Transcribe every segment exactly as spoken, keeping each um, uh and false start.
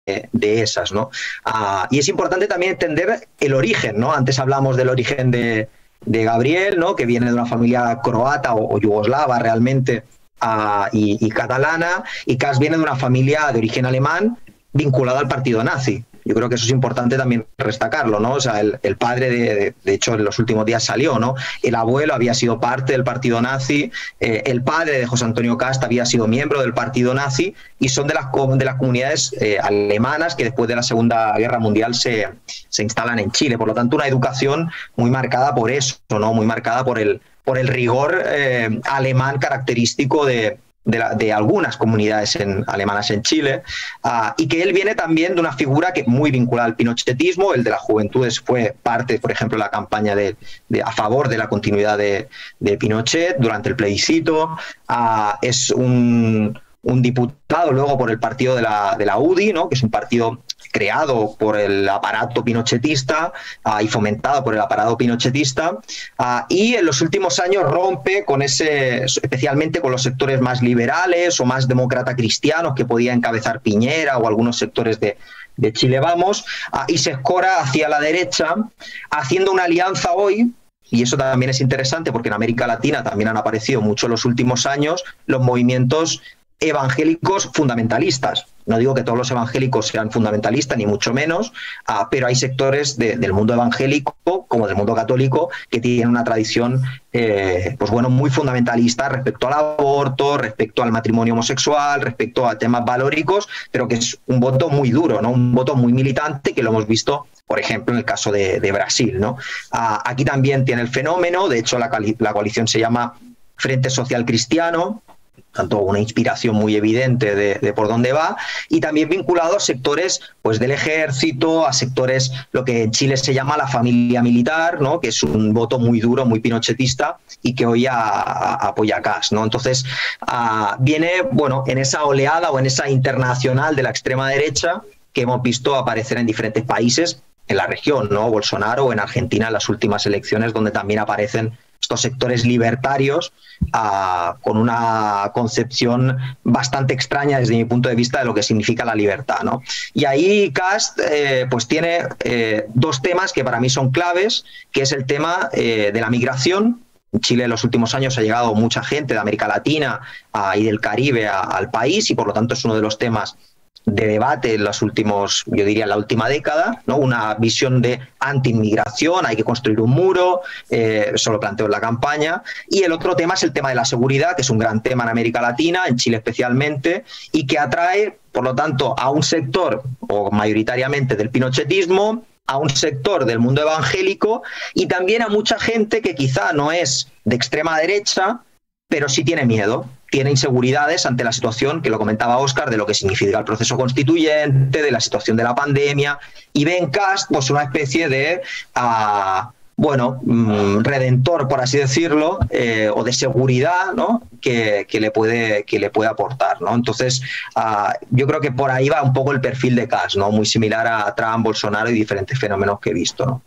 de esas, ¿no? Uh, y es importante también entender el origen, ¿no? Antes hablamos del origen de, de Gabriel, ¿no? Que viene de una familia croata o, o yugoslava realmente uh, y, y catalana, y Kast viene de una familia de origen alemán vinculada al partido nazi. Yo creo que eso es importante también destacarlo, ¿no? O sea, el, el padre, de, de, de hecho, en los últimos días salió, ¿no? El abuelo había sido parte del partido nazi, eh, el padre de José Antonio Kast había sido miembro del partido nazi y son de las, de las comunidades eh, alemanas que después de la Segunda Guerra Mundial se, se instalan en Chile. Por lo tanto, una educación muy marcada por eso, ¿no? Muy marcada por el, por el rigor eh, alemán característico de... De, la, de algunas comunidades en, alemanas en Chile, uh, y que él viene también de una figura que muy vinculada al pinochetismo. El de las juventudes fue parte, por ejemplo, de la campaña de, de, a favor de la continuidad de, de Pinochet durante el plebiscito. Uh, es un, un diputado luego por el partido de la, de la U D I, ¿no? Que es un partido creado por el aparato pinochetista uh, y fomentado por el aparato pinochetista, uh, y en los últimos años rompe con ese, especialmente con los sectores más liberales o más demócrata cristianos que podía encabezar Piñera o algunos sectores de, de Chile Vamos, uh, y se escora hacia la derecha, haciendo una alianza hoy. Y eso también es interesante porque en América Latina también han aparecido mucho en los últimos años los movimientos evangélicos fundamentalistas. No digo que todos los evangélicos sean fundamentalistas, ni mucho menos, uh, pero hay sectores de, del mundo evangélico, como del mundo católico, que tienen una tradición eh, pues bueno, muy fundamentalista respecto al aborto, respecto al matrimonio homosexual, respecto a temas valóricos, pero que es un voto muy duro, ¿no? Un voto muy militante, que lo hemos visto, por ejemplo, en el caso de, de Brasil, ¿no? Uh, aquí también tiene el fenómeno, de hecho la, la coalición se llama Frente Social Cristiano, tanto una inspiración muy evidente de, de por dónde va, y también vinculado a sectores pues, del ejército, a sectores, lo que en Chile se llama la familia militar, ¿no? Que es un voto muy duro, muy pinochetista, y que hoy a, a, apoya a Kast, ¿no? Entonces, a, viene bueno, en esa oleada o en esa internacional de la extrema derecha que hemos visto aparecer en diferentes países en la región, ¿no? Bolsonaro, o en Argentina en las últimas elecciones, donde también aparecen estos sectores libertarios uh, con una concepción bastante extraña desde mi punto de vista de lo que significa la libertad, ¿no? Y ahí Kast eh, pues tiene eh, dos temas que para mí son claves, que es el tema eh, de la migración. En Chile en los últimos años ha llegado mucha gente de América Latina uh, y del Caribe a, al país, y por lo tanto es uno de los temas de debate en los últimos, yo diría, la última década, ¿no? Una visión de anti-inmigración, hay que construir un muro, eh, eso lo planteo en la campaña. Y el otro tema es el tema de la seguridad, que es un gran tema en América Latina, en Chile especialmente, y que atrae, por lo tanto, a un sector, o mayoritariamente del pinochetismo, a un sector del mundo evangélico, y también a mucha gente que quizá no es de extrema derecha, pero sí tiene miedo, tiene inseguridades ante la situación, que lo comentaba Óscar, de lo que significa el proceso constituyente, de la situación de la pandemia, y ve en Kast pues, una especie de, uh, bueno, mmm, redentor, por así decirlo, eh, o de seguridad, ¿no? que, que, le puede, que le puede aportar, ¿no? Entonces, uh, yo creo que por ahí va un poco el perfil de Kast, ¿no? Muy similar a Trump, Bolsonaro y diferentes fenómenos que he visto, ¿no?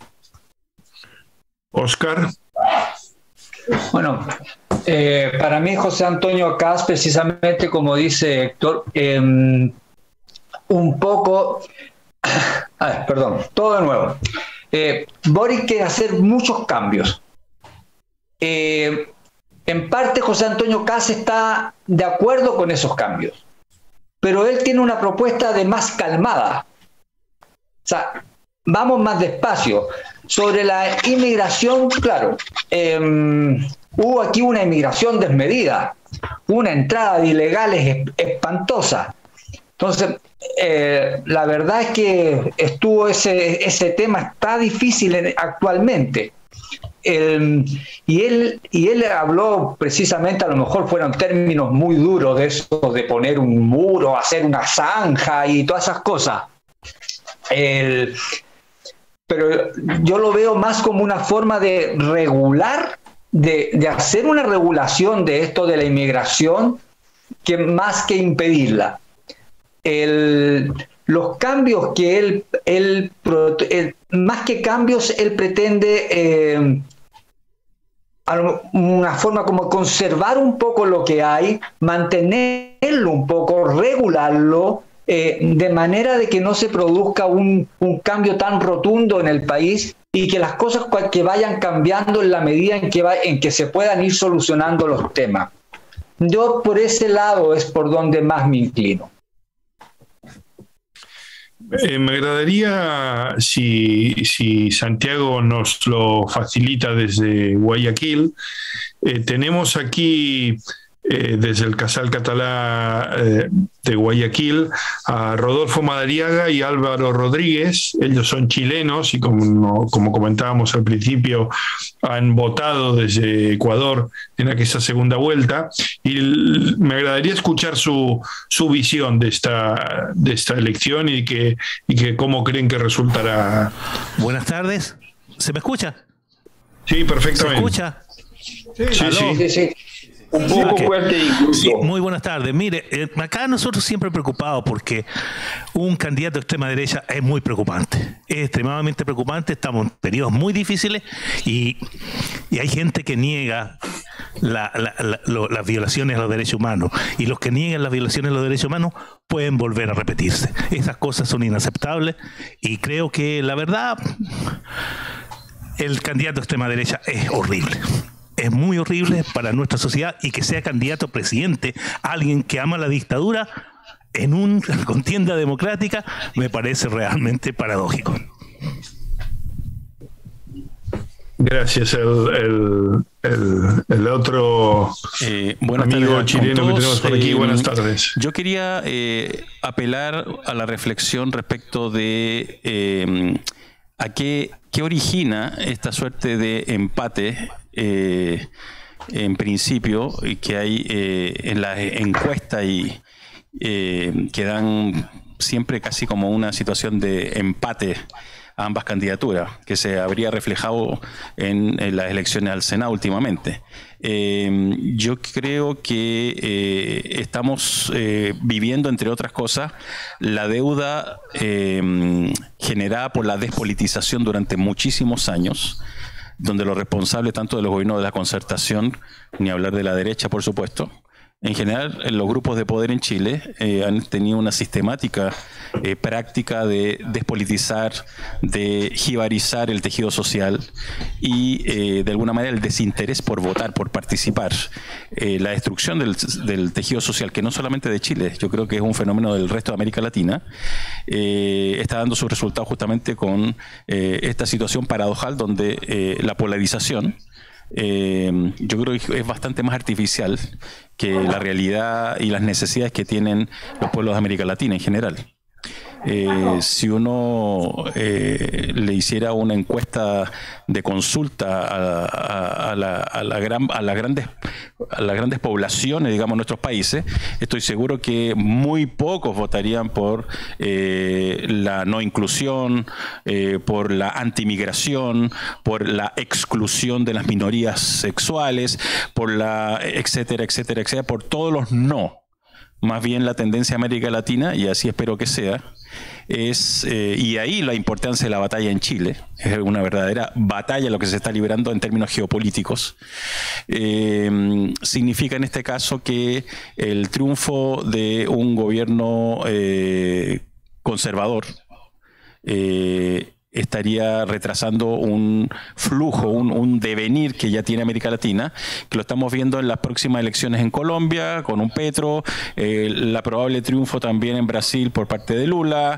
Óscar. Bueno, eh, para mí José Antonio Kast, precisamente como dice Héctor, eh, un poco, ah, perdón, todo de nuevo. Eh, Boric quiere hacer muchos cambios. Eh, en parte José Antonio Kast está de acuerdo con esos cambios, pero él tiene una propuesta de más calmada. O sea, vamos más despacio. Sobre la inmigración, claro, eh, hubo aquí una inmigración desmedida, una entrada de ilegales espantosa. Entonces, eh, la verdad es que estuvo ese, ese tema, está difícil en, actualmente. El, y, él, y él habló precisamente, a lo mejor fueron términos muy duros de eso, de poner un muro, hacer una zanja y todas esas cosas. El... Pero yo lo veo más como una forma de regular, de, de hacer una regulación de esto de la inmigración, que más que impedirla. El, los cambios que él, él, él, más que cambios, él pretende eh, una forma como conservar un poco lo que hay, mantenerlo un poco, regularlo, eh, de manera de que no se produzca un, un cambio tan rotundo en el país y que las cosas que vayan cambiando en la medida en que, va, en que se puedan ir solucionando los temas. Yo por ese lado es por donde más me inclino. Eh, me agradaría, si, si Santiago nos lo facilita desde Guayaquil, eh, tenemos aquí eh, desde el Casal Catalá eh, de Guayaquil a Rodolfo Madariaga y Álvaro Rodríguez. Ellos son chilenos y como, como comentábamos al principio, han votado desde Ecuador en aquella segunda vuelta, y me agradaría escuchar su, su visión de esta, de esta elección y que, y que cómo creen que resultará. Buenas tardes. ¿Se me escucha? Sí, perfectamente. ¿Se escucha? Sí, sí, sí. sí, sí. Un poco Okay. fuerte incluso. Sí, muy buenas tardes. Mire, eh, acá nosotros siempre preocupados porque un candidato de extrema derecha es muy preocupante. Es extremadamente preocupante. Estamos en periodos muy difíciles y, y hay gente que niega la, la, la, lo, las violaciones a los derechos humanos. Y los que niegan las violaciones a los derechos humanos pueden volver a repetirse. Esas cosas son inaceptables y creo que la verdad, el candidato de extrema derecha es horrible. Es muy horrible para nuestra sociedad, y que sea candidato a presidente alguien que ama la dictadura en una contienda democrática me parece realmente paradójico. Gracias. El, el, el, el otro eh, buenas amigo tardes chileno todos. que tenemos por aquí. Eh, buenas tardes. Yo quería eh, apelar a la reflexión respecto de eh, a qué, qué origina esta suerte de empate eh, en principio que hay eh, en las encuestas y eh, que dan siempre casi como una situación de empate a ambas candidaturas, que se habría reflejado en, en las elecciones al Senado últimamente. Eh, yo creo que eh, estamos eh, viviendo, entre otras cosas, la deuda eh, generada por la despolitización durante muchísimos años, donde los responsables tanto de los gobiernos de la concertación, ni hablar de la derecha, por supuesto, en general, los grupos de poder en Chile eh, han tenido una sistemática eh, práctica de despolitizar, de jibarizar el tejido social y, eh, de alguna manera, el desinterés por votar, por participar. Eh, la destrucción del, del tejido social, que no solamente de Chile, yo creo que es un fenómeno del resto de América Latina, eh, está dando sus resultados justamente con eh, esta situación paradojal donde eh, la polarización, Eh, yo creo que es bastante más artificial que la realidad y las necesidades que tienen los pueblos de América Latina en general. Eh, si uno eh, le hiciera una encuesta de consulta a, a, a, la, a, la gran, a, las grandes, a las grandes poblaciones, digamos, de nuestros países, estoy seguro que muy pocos votarían por eh, la no inclusión, eh, por la antimigración, por la exclusión de las minorías sexuales, por la etcétera, etcétera, etcétera, por todos los no. Más bien la tendencia de América Latina, y así espero que sea, es, eh, y ahí la importancia de la batalla en Chile, es una verdadera batalla lo que se está librando en términos geopolíticos, eh, significa en este caso que el triunfo de un gobierno eh, conservador eh, estaría retrasando un flujo, un, un devenir que ya tiene América Latina, que lo estamos viendo en las próximas elecciones en Colombia, con un Petro, eh, la probable triunfo también en Brasil por parte de Lula,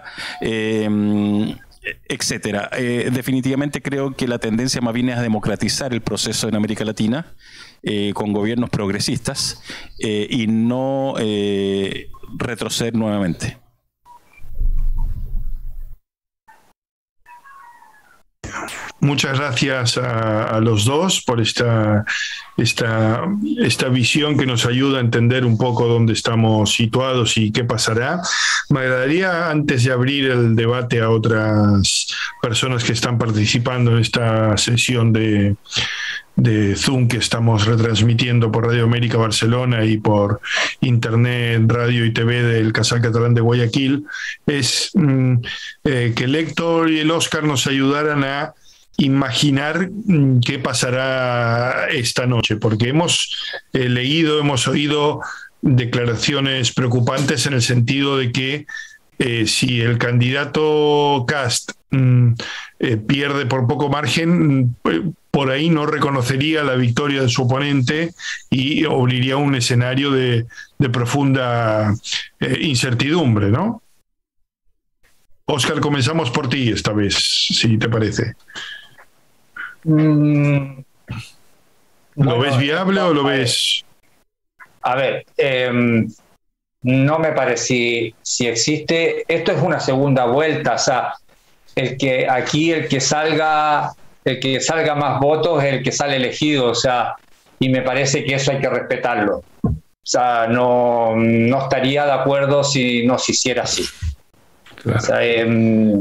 eh, etcétera. Eh, definitivamente creo que la tendencia más bien es a democratizar el proceso en América Latina, eh, con gobiernos progresistas, eh, y no eh, retroceder nuevamente. Muchas gracias a, a los dos por esta, esta, esta visión que nos ayuda a entender un poco dónde estamos situados y qué pasará. Me agradaría, antes de abrir el debate a otras personas que están participando en esta sesión de, de Zoom que estamos retransmitiendo por Radio América Barcelona y por Internet, Radio y T V del Casal Catalán de Guayaquil, es mm, eh, que el Héctor y el Óscar nos ayudaran a imaginar qué pasará esta noche, porque hemos eh, leído, hemos oído declaraciones preocupantes en el sentido de que eh, si el candidato Kast mm, eh, pierde por poco margen, eh, por ahí no reconocería la victoria de su oponente y abriría un escenario de, de profunda eh, incertidumbre, ¿no? Óscar, comenzamos por ti esta vez, si te parece. Mm, ¿Lo bueno, ves viable no, o lo a ves...? A ver, eh, no me parece si, si existe. Esto es una segunda vuelta, o sea, el que aquí el que salga, el que salga más votos es el que sale elegido, o sea, y me parece que eso hay que respetarlo. O sea, no, no estaría de acuerdo si no se hiciera así. Claro. O sea, eh,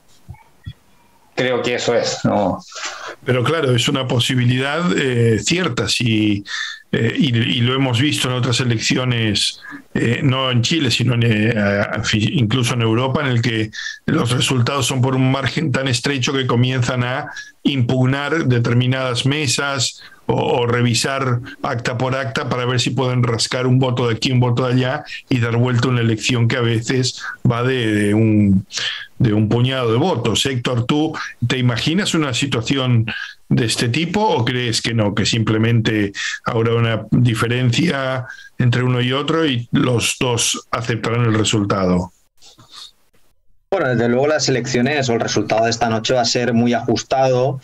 creo que eso es, ¿no? Pero claro, es una posibilidad eh, cierta, si, eh, y, y lo hemos visto en otras elecciones, eh, no en Chile, sino en, eh, incluso en Europa, en el que los resultados son por un margen tan estrecho que comienzan a impugnar determinadas mesas o, o revisar acta por acta para ver si pueden rascar un voto de aquí, un voto de allá y dar vuelta a una elección que a veces va de, de un... de un puñado de votos. Héctor, ¿tú te imaginas una situación de este tipo o crees que no, que simplemente habrá una diferencia entre uno y otro y los dos aceptarán el resultado? Bueno, desde luego las elecciones o el resultado de esta noche va a ser muy ajustado.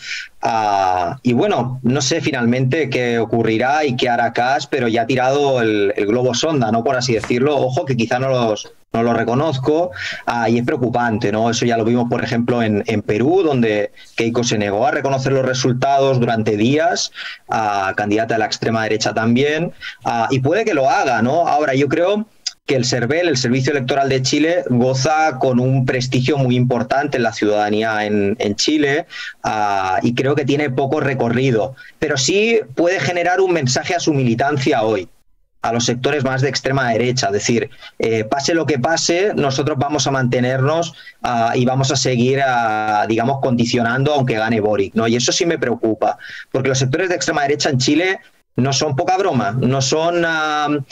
Uh, y bueno, no sé finalmente qué ocurrirá y qué hará Kast, pero ya ha tirado el, el globo sonda, ¿no? Por así decirlo. Ojo, que quizá no los... no lo reconozco, uh, y es preocupante, ¿no? Eso ya lo vimos, por ejemplo, en, en Perú, donde Keiko se negó a reconocer los resultados durante días, uh, candidata de la extrema derecha también, uh, y puede que lo haga, ¿no? Ahora, yo creo que el SERVEL, el Servicio Electoral de Chile, goza con un prestigio muy importante en la ciudadanía en, en Chile, uh, y creo que tiene poco recorrido, pero sí puede generar un mensaje a su militancia hoy, a los sectores más de extrema derecha, es decir, eh, pase lo que pase, nosotros vamos a mantenernos uh, y vamos a seguir, uh, digamos, condicionando aunque gane Boric, ¿no? Y eso sí me preocupa, porque los sectores de extrema derecha en Chile no son poca broma, no son, uh,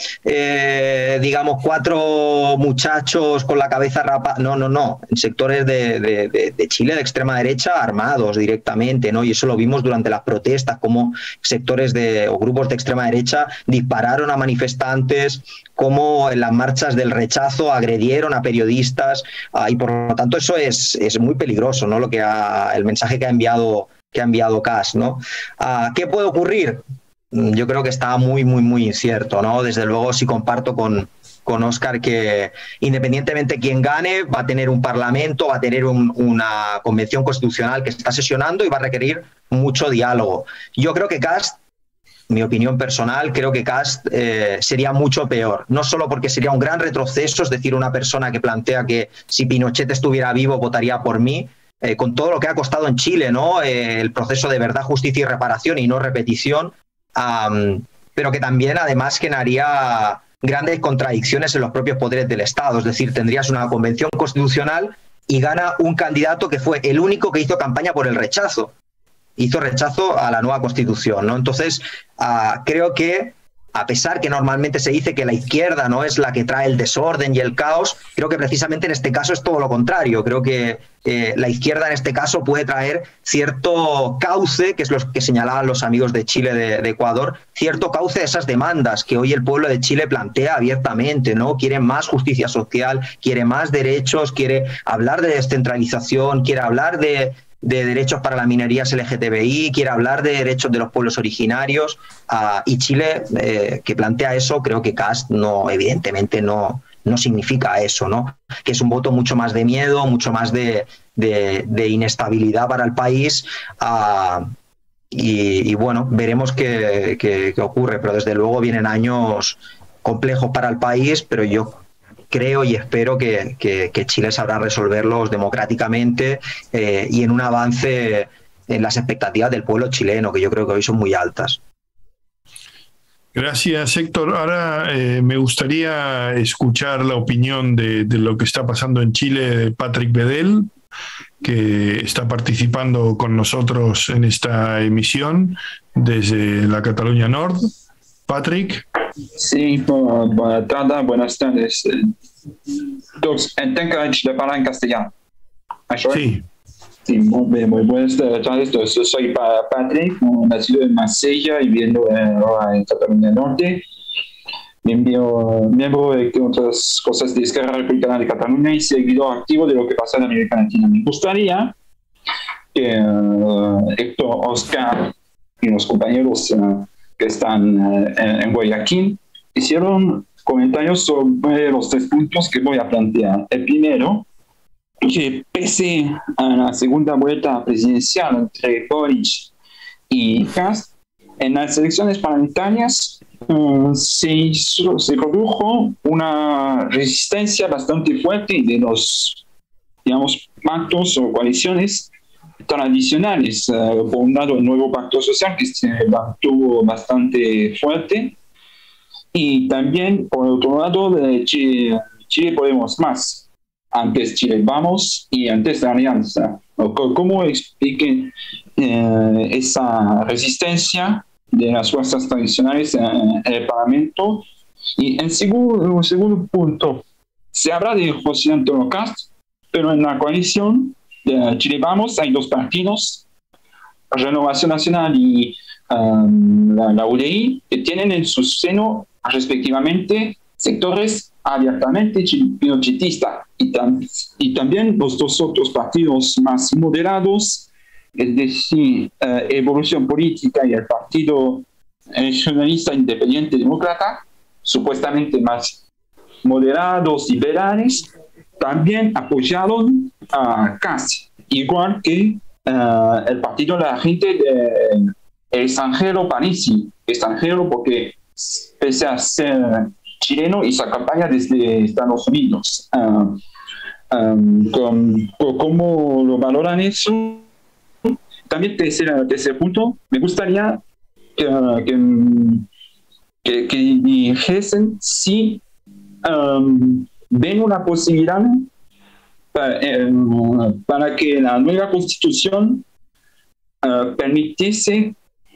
eh, digamos, cuatro muchachos con la cabeza rapa, no, no, no, en sectores de, de, de, de Chile de extrema derecha armados directamente, ¿no? Y eso lo vimos durante las protestas, como sectores de, o grupos de extrema derecha dispararon a manifestantes, como en las marchas del rechazo agredieron a periodistas, uh, y por lo tanto eso es, es muy peligroso, ¿no? Lo que ha, el mensaje que ha enviado, que ha enviado Kast, ¿no? Uh, ¿Qué puede ocurrir? Yo creo que está muy, muy, muy incierto, ¿no? Desde luego sí comparto con, con Óscar que independientemente de quién gane, va a tener un parlamento, va a tener un, una convención constitucional que está sesionando y va a requerir mucho diálogo. Yo creo que Kast, mi opinión personal, creo que Kast eh, sería mucho peor, no solo porque sería un gran retroceso, es decir, una persona que plantea que si Pinochet estuviera vivo votaría por mí, eh, con todo lo que ha costado en Chile, ¿no? Eh, el proceso de verdad, justicia y reparación y no repetición, Um, pero que también además generaría grandes contradicciones en los propios poderes del Estado. Es decir, tendrías una convención constitucional y gana un candidato que fue el único que hizo campaña por el rechazo. Hizo rechazo a la nueva Constitución, ¿no? Entonces, uh, creo que, a pesar que normalmente se dice que la izquierda no es la que trae el desorden y el caos, creo que precisamente en este caso es todo lo contrario. Creo que eh, la izquierda en este caso puede traer cierto cauce, que es lo que señalaban los amigos de Chile, de, de Ecuador, cierto cauce de esas demandas que hoy el pueblo de Chile plantea abiertamente, ¿no? Quiere más justicia social, quiere más derechos, quiere hablar de descentralización, quiere hablar de... de derechos para las minorías L G T B I, quiere hablar de derechos de los pueblos originarios, uh, y Chile, eh, que plantea eso, creo que Kast no, evidentemente no, no significa eso, ¿no? Que es un voto mucho más de miedo, mucho más de, de, de inestabilidad para el país, uh, y, y bueno, veremos qué, qué, qué ocurre, pero desde luego vienen años complejos para el país, pero yo creo y espero que, que, que Chile sabrá resolverlos democráticamente eh, y en un avance en las expectativas del pueblo chileno, que yo creo que hoy son muy altas. Gracias, Héctor. Ahora eh, me gustaría escuchar la opinión de, de lo que está pasando en Chile de Patrick Bedell, que está participando con nosotros en esta emisión desde la Cataluña Nord. Patrick. Sí, buenas tardes, buenas tardes. Entonces, tengo que hablar en castellano. Sí. Sí, muy bien, muy buenas tardes. Yo soy Patrick, nacido en Marsella y viviendo en Cataluña Norte. Miembro, miembro de otras cosas de Esquerra Republicana de Cataluña y seguidor activo de lo que pasa en América Latina. Me gustaría que uh, Héctor, Oscar y los compañeros uh, que están uh, en, en Guayaquil hicieron comentarios sobre los tres puntos que voy a plantear. El primero, que pese a la segunda vuelta presidencial entre Boric y Kast, en las elecciones parlamentarias uh, se, hizo, se produjo una resistencia bastante fuerte de los, digamos, pactos o coaliciones tradicionales. Uh, por un lado, el nuevo pacto social, que se mantuvo bastante fuerte, y también, por otro lado, de Chile, Chile Podemos Más, antes Chile Vamos y antes la Alianza. ¿Cómo expliquen eh, esa resistencia de las fuerzas tradicionales en, en el Parlamento? Y en segundo, segundo punto, se habla de José Antonio Kast, pero en la coalición de Chile Vamos hay dos partidos, Renovación Nacional y um, la, la U D I, que tienen en su seno respectivamente sectores abiertamente pinochetistas y, tam y también los dos otros partidos más moderados, es decir, uh, Evolución Política y el Partido Regionalista Independiente Demócrata, supuestamente más moderados, liberales, también apoyaron a Kast, igual que uh, el Partido de la Gente de extranjero, Parisi, extranjero porque pese a ser chileno, hizo campaña desde Estados Unidos. Uh, um, con, ¿Cómo lo valoran eso? También, tercer, tercer punto, me gustaría que, que, que, que dijesen si um, ven una posibilidad para, eh, para que la nueva constitución uh, permitiese,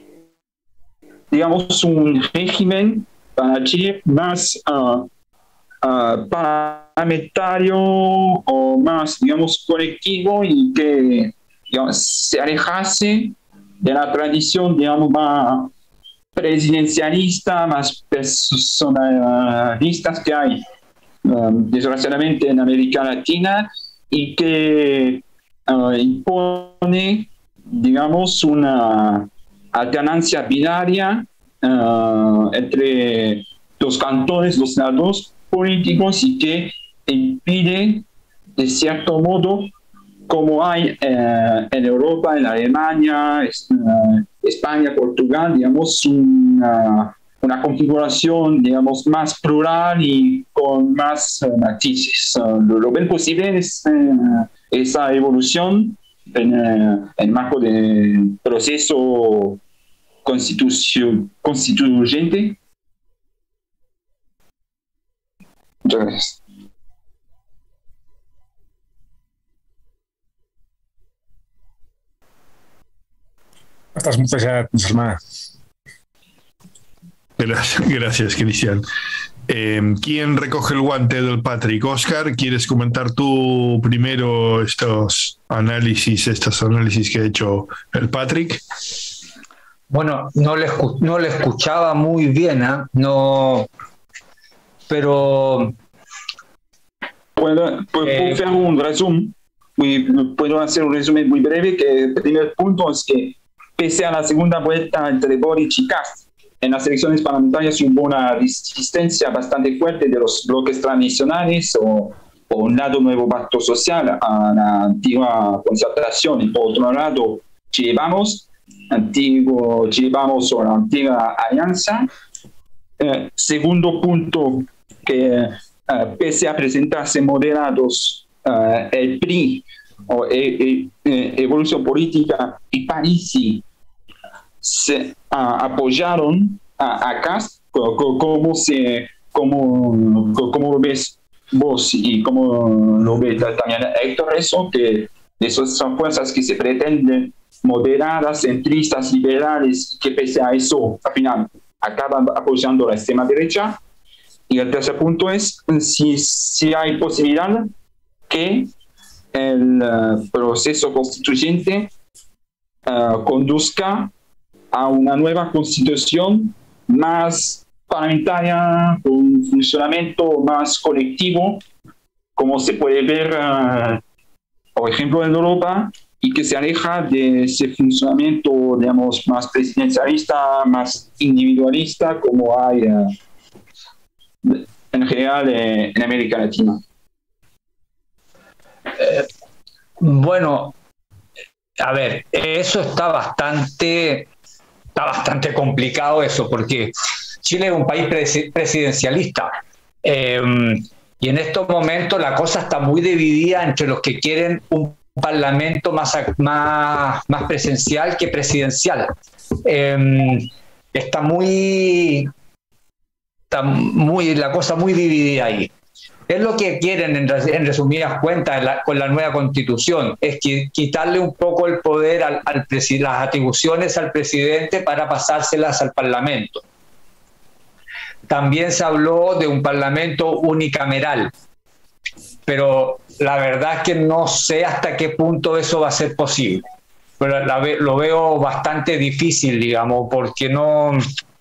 digamos, un régimen para Chile más uh, uh, parlamentario o más, digamos, colectivo y que, digamos, se alejase de la tradición, digamos, más presidencialista, más personalistas que hay, um, desgraciadamente, en América Latina y que uh, impone, digamos, una alternancia binaria uh, entre los cantones, los lados políticos y que impide, de cierto modo, como hay eh, en Europa, en Alemania, es, uh, España, Portugal, digamos, una, una configuración, digamos, más plural y con más uh, matices. Uh, lo, lo ven posible es, uh, esa evolución en uh, el marco del proceso constitucio, constituyente. Muchas gracias. Estás muchas gracias, Gracias, gracias, Cristian. Eh, ¿Quién recoge el guante del Patrick? Oscar, ¿quieres comentar tú primero estos análisis, estos análisis que ha hecho el Patrick? Bueno, no le, no le escuchaba muy bien, ¿eh? No, pero... ¿Puedo, puedo eh, hacer un resumen? Puedo hacer un resumen muy breve, que el primer punto es que pese a la segunda vuelta entre Boric y Kast, en las elecciones parlamentarias hubo una resistencia bastante fuerte de los bloques tradicionales, o por un lado nuevo pacto social a la antigua concertación y por otro lado Chile Vamos, antiguo Chile Vamos o la antigua alianza. Eh, segundo punto, que eh, pese a presentarse moderados, eh, el P R I o eh, eh, Evolución Política y Parisi se uh, apoyaron a, a Kast. ¿Cómo, se, cómo, cómo lo ves vos y cómo lo ve también Héctor? Eso, que esas son fuerzas que se pretenden moderadas, centristas, liberales, que pese a eso, al final acaban apoyando la extrema derecha. Y el tercer punto es si, si hay posibilidad que el uh, proceso constituyente uh, conduzca a una nueva constitución más parlamentaria, con un funcionamiento más colectivo, como se puede ver, uh, por ejemplo, en Europa, y que se aleja de ese funcionamiento, digamos, más presidencialista, más individualista, como hay uh, en general eh, en América Latina. Eh, bueno, a ver, eso está bastante, está bastante complicado eso, porque Chile es un país pres- presidencialista. Eh, y en estos momentos la cosa está muy dividida entre los que quieren un parlamento más, más, más presencial que presidencial. Eh, está muy... Está muy, la cosa muy dividida ahí. Es lo que quieren, en, en resumidas cuentas, la, con la nueva constitución, es que, quitarle un poco el poder al, al presi- las atribuciones al presidente para pasárselas al parlamento. También se habló de un parlamento unicameral, pero la verdad es que no sé hasta qué punto eso va a ser posible. Pero la, lo veo bastante difícil, digamos, porque no...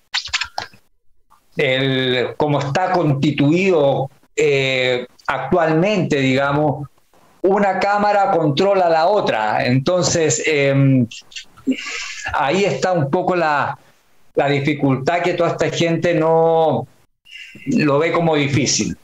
El, como está constituido eh, actualmente, digamos, una cámara controla la otra. Entonces, eh, ahí está un poco la, la dificultad, que toda esta gente no lo ve como difícil.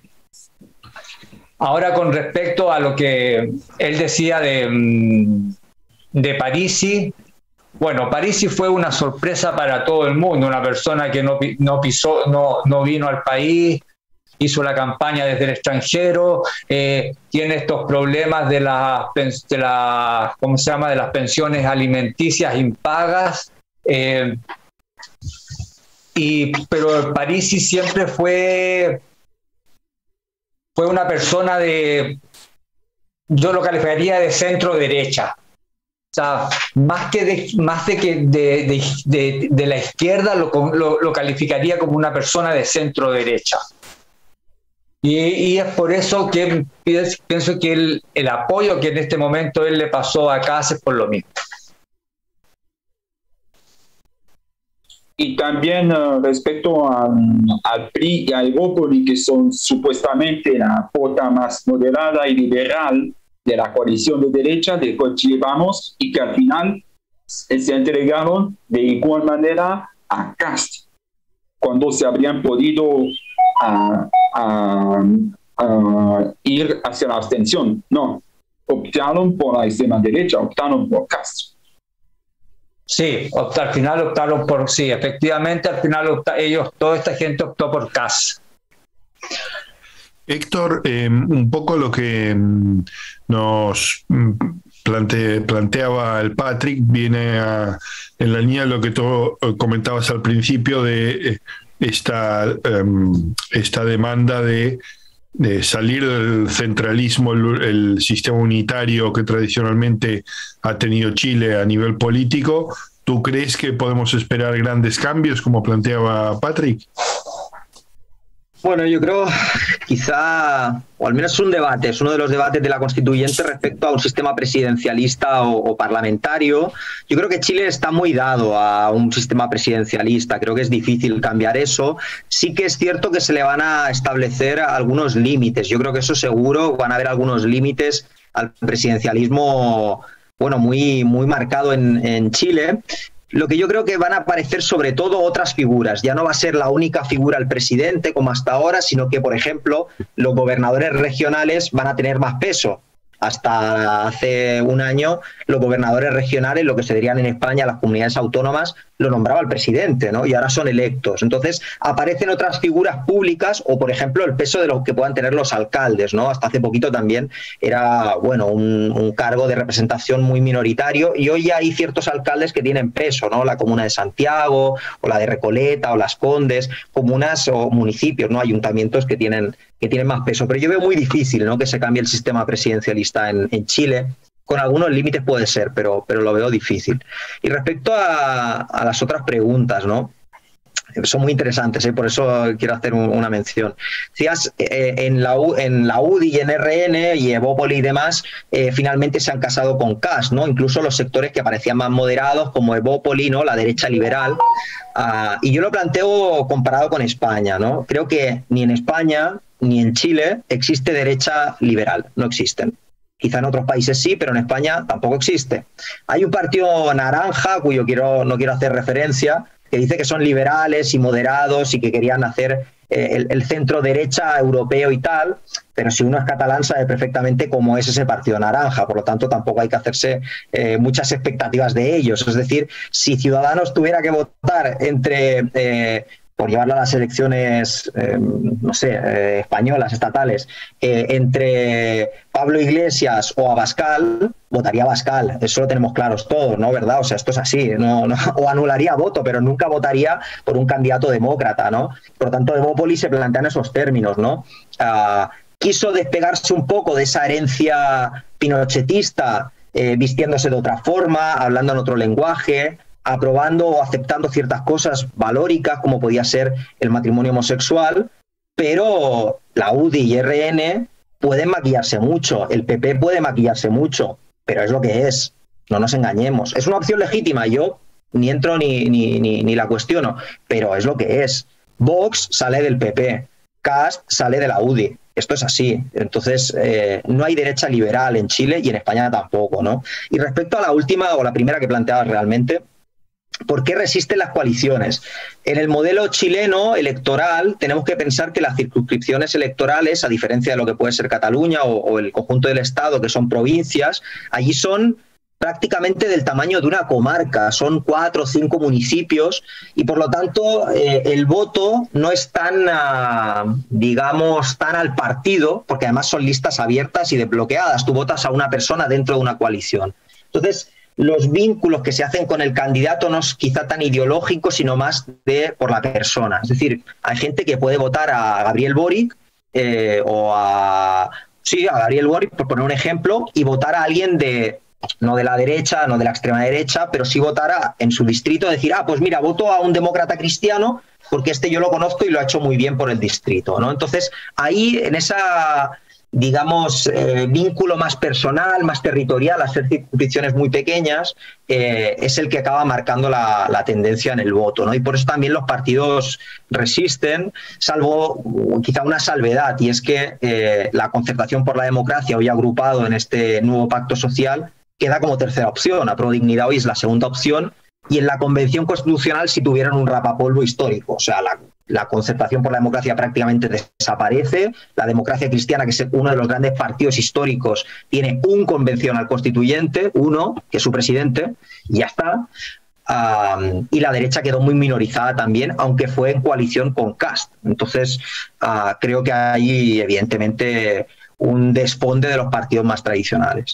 Ahora, con respecto a lo que él decía de, de Parisi, bueno, Parisi fue una sorpresa para todo el mundo, una persona que no, no pisó, no, no vino al país, hizo la campaña desde el extranjero, eh, tiene estos problemas de las, de la, ¿cómo se llama?, de las pensiones alimenticias impagas, eh, y, pero Parisi siempre fue, fue una persona de, yo lo calificaría de centro derecha. O sea, más que de, más de que de, de, de, de la izquierda, lo, lo, lo calificaría como una persona de centro derecha. Y, y es por eso que pienso que el, el apoyo que en este momento él le pasó a Kast es por lo mismo. Y también uh, respecto a, al P R I y al Evópoli, que son supuestamente la pota más moderada y liberal de la coalición de derecha de Chile Vamos, y que al final se entregaron de igual manera a Kast, cuando se habrían podido uh, uh, uh, ir hacia la abstención. No, optaron por la extrema derecha, optaron por Kast. Sí, opta, al final optaron por, sí, efectivamente, al final opta, ellos, toda esta gente optó por Kast. Héctor, eh, un poco lo que nos plante, planteaba el Patrick viene a, en la línea de lo que tú comentabas al principio de esta, um, esta demanda de, de salir del centralismo, el, el sistema unitario que tradicionalmente ha tenido Chile a nivel político. ¿Tú crees que podemos esperar grandes cambios, como planteaba Patrick? Bueno, yo creo quizá, o al menos es un debate, es uno de los debates de la constituyente respecto a un sistema presidencialista o, o parlamentario. Yo creo que Chile está muy dado a un sistema presidencialista, creo que es difícil cambiar eso. Sí que es cierto que se le van a establecer algunos límites, yo creo que eso seguro, van a haber algunos límites al presidencialismo, bueno, muy, muy marcado en, en Chile. Lo que yo creo que van a aparecer sobre todo otras figuras. Ya no va a ser la única figura el presidente como hasta ahora, sino que, por ejemplo, los gobernadores regionales van a tener más peso. Hasta hace un año, los gobernadores regionales, lo que se dirían en España las comunidades autónomas, lo nombraba el presidente, ¿no? Y ahora son electos. Entonces, aparecen otras figuras públicas o, por ejemplo, el peso de lo que puedan tener los alcaldes, ¿no? Hasta hace poquito también era, bueno, un, un cargo de representación muy minoritario, y hoy ya hay ciertos alcaldes que tienen peso, ¿no? La comuna de Santiago, o la de Recoleta, o Las Condes, comunas o municipios, ¿no? Ayuntamientos que tienen, que tienen más peso. Pero yo veo muy difícil, ¿no?, que se cambie el sistema presidencialista en, en Chile. Con algunos límites puede ser, pero, pero lo veo difícil. Y respecto a, a las otras preguntas, ¿no? son muy interesantes, ¿eh? Por eso quiero hacer un, una mención. Decías, eh, en, la U, en la U D I y en R N y Evópoli y demás, eh, finalmente se han casado con Cas, ¿no? Incluso los sectores que parecían más moderados, como Evópoli, ¿no? La derecha liberal. Uh, y yo lo planteo comparado con España, ¿no? Creo que ni en España ni en Chile existe derecha liberal, no existen. Quizá en otros países sí, pero en España tampoco existe. Hay un partido naranja, cuyo quiero, no quiero hacer referencia, que dice que son liberales y moderados y que querían hacer eh, el, el centro derecha europeo y tal, pero si uno es catalán sabe perfectamente cómo es ese partido naranja, por lo tanto tampoco hay que hacerse eh, muchas expectativas de ellos. Es decir, si Ciudadanos tuviera que votar entre... Eh, por llevarlo a las elecciones, eh, no sé, eh, españolas, estatales, eh, entre Pablo Iglesias o Abascal, votaría Abascal. Eso lo tenemos claros todos, ¿no? ¿Verdad? O sea, esto es así. No, no, o anularía voto, pero nunca votaría por un candidato demócrata, ¿no? Por lo tanto, Evópoli se plantean esos términos, ¿no? Uh, quiso despegarse un poco de esa herencia pinochetista, eh, vistiéndose de otra forma, hablando en otro lenguaje, aprobando o aceptando ciertas cosas valóricas, como podía ser el matrimonio homosexual, pero la U D I y R N pueden maquillarse mucho, el P P puede maquillarse mucho, pero es lo que es, no nos engañemos. Es una opción legítima, yo ni entro ni, ni, ni, ni la cuestiono, pero es lo que es. Vox sale del P P, Cast sale de la U D I. Esto es así. Entonces, eh, no hay derecha liberal en Chile y en España tampoco, ¿no? Y respecto a la última o la primera que planteabas realmente, ¿por qué resisten las coaliciones? En el modelo chileno electoral tenemos que pensar que las circunscripciones electorales, a diferencia de lo que puede ser Cataluña o, o el conjunto del Estado, que son provincias, allí son prácticamente del tamaño de una comarca, son cuatro o cinco municipios y por lo tanto eh, el voto no es tan, uh, digamos, tan al partido, porque además son listas abiertas y desbloqueadas, tú votas a una persona dentro de una coalición. Entonces, los vínculos que se hacen con el candidato no es quizá tan ideológico, sino más de por la persona. Es decir, hay gente que puede votar a Gabriel Boric eh, o a, sí, a Gabriel Boric, por poner un ejemplo, y votar a alguien de, no de la derecha, no de la extrema derecha, pero sí votar a, en su distrito, decir, ah, pues mira, voto a un demócrata cristiano porque este yo lo conozco y lo ha hecho muy bien por el distrito, ¿no? Entonces, ahí en esa... digamos, eh, vínculo más personal, más territorial, a ser circunscripciones muy pequeñas, eh, es el que acaba marcando la, la tendencia en el voto, ¿no? Y por eso también los partidos resisten, salvo quizá una salvedad, y es que eh, la Concertación por la Democracia, hoy agrupado en este nuevo pacto social, queda como tercera opción. A Pro Dignidad hoy es la segunda opción, y en la Convención Constitucional sí tuvieron un rapapolvo histórico, o sea, la La Concertación por la Democracia prácticamente desaparece. La Democracia Cristiana, que es uno de los grandes partidos históricos, tiene un convencional constituyente, uno, que es su presidente, y ya está. Um, y la derecha quedó muy minorizada también, aunque fue en coalición con Cast. Entonces, uh, creo que hay, evidentemente, un desfonde de los partidos más tradicionales.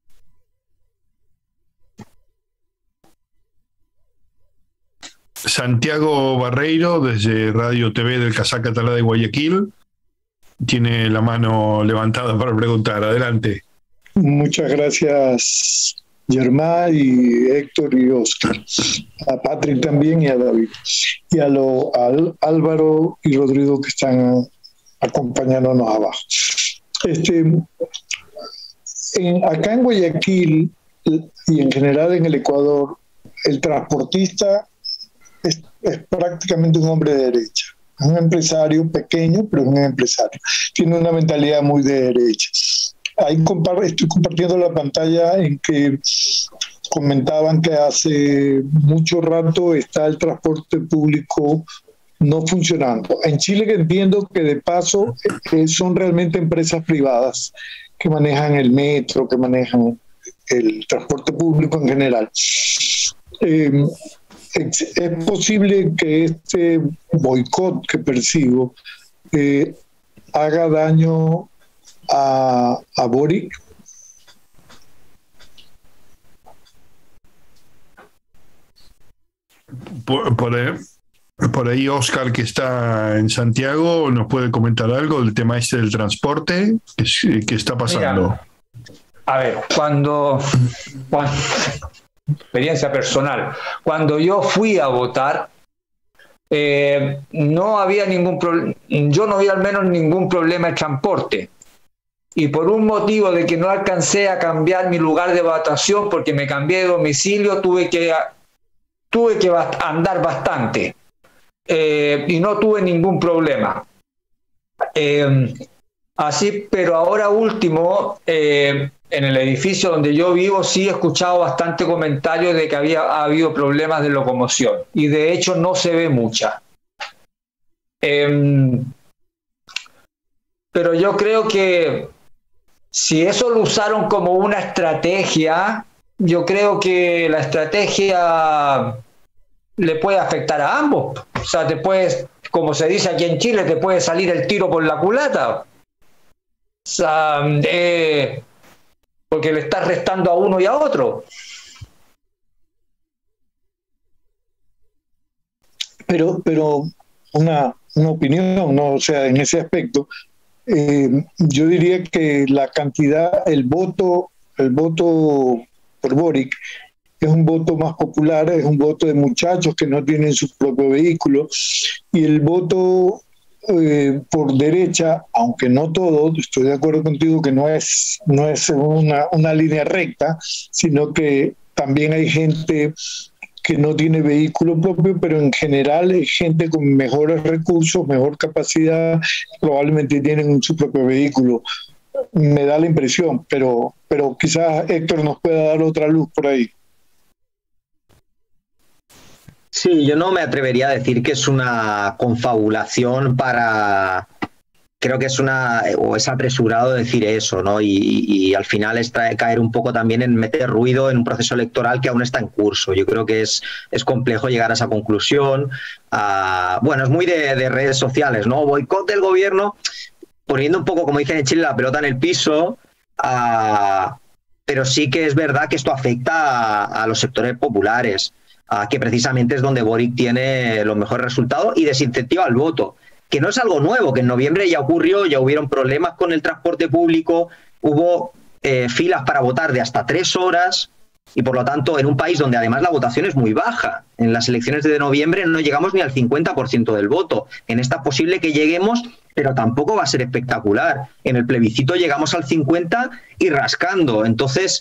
Santiago Barreiro, desde Radio T V del Casal Catalá de Guayaquil, tiene la mano levantada para preguntar. Adelante. Muchas gracias, Germán y Héctor y Oscar. A Patrick también y a David. Y a, lo, a Álvaro y Rodrigo que están acompañándonos abajo. Este, en, acá en Guayaquil y en general en el Ecuador, el transportista Es, es prácticamente un hombre de derecha, es un empresario pequeño, pero es un empresario, tiene una mentalidad muy de derecha. Ahí compar- estoy compartiendo la pantalla en que comentaban que hace mucho rato está el transporte público no funcionando. En Chile, que entiendo que de paso eh, son realmente empresas privadas que manejan el metro, que manejan el transporte público en general. Eh, ¿Es posible que este boicot que percibo eh, haga daño a, a Boric? Por, por, por ahí Oscar, que está en Santiago, nos puede comentar algo del tema este del transporte que, que está pasando. Mira, a ver, cuando... cuando experiencia personal. Cuando yo fui a votar, eh, no había ningún problema, yo no vi al menos ningún problema de transporte. Y por un motivo de que no alcancé a cambiar mi lugar de votación, porque me cambié de domicilio, tuve que, tuve que andar bastante. Eh, y no tuve ningún problema. Eh, así, pero ahora último, eh, en el edificio donde yo vivo, sí he escuchado bastante comentarios de que había ha habido problemas de locomoción. Y de hecho no se ve mucha. Eh, pero yo creo que si eso lo usaron como una estrategia, yo creo que la estrategia le puede afectar a ambos. O sea, te puedes, como se dice aquí en Chile, te puede salir el tiro por la culata. O sea, eh, porque le estás restando a uno y a otro. Pero, pero una, una opinión, ¿no? O sea, en ese aspecto, eh, yo diría que la cantidad, el voto, el voto por Boric es un voto más popular, es un voto de muchachos que no tienen su propio vehículo, y el voto eh, por derecha, aunque no todo, estoy de acuerdo contigo que no es, no es una, una línea recta, sino que también hay gente que no tiene vehículo propio, pero en general es gente con mejores recursos, mejor capacidad, probablemente tienen su propio vehículo. Me da la impresión, pero, pero quizás Héctor nos pueda dar otra luz por ahí. Sí, yo no me atrevería a decir que es una confabulación para... Creo que es una o es apresurado decir eso, ¿no? Y, y al final es trae, caer un poco también en meter ruido en un proceso electoral que aún está en curso. Yo creo que es, es complejo llegar a esa conclusión. Uh, bueno, es muy de, de redes sociales, ¿no? Boicot del gobierno, poniendo un poco, como dicen en Chile, la pelota en el piso. Uh, pero sí que es verdad que esto afecta a, a los sectores populares, uh, que precisamente es donde Boric tiene los mejores resultados y desincentiva el voto. Que no es algo nuevo, que en noviembre ya ocurrió, ya hubieron problemas con el transporte público, hubo eh, filas para votar de hasta tres horas y por lo tanto en un país donde además la votación es muy baja. En las elecciones de noviembre no llegamos ni al cincuenta por ciento del voto. En esta es posible que lleguemos, pero tampoco va a ser espectacular. En el plebiscito llegamos al cincuenta por ciento y rascando. Entonces,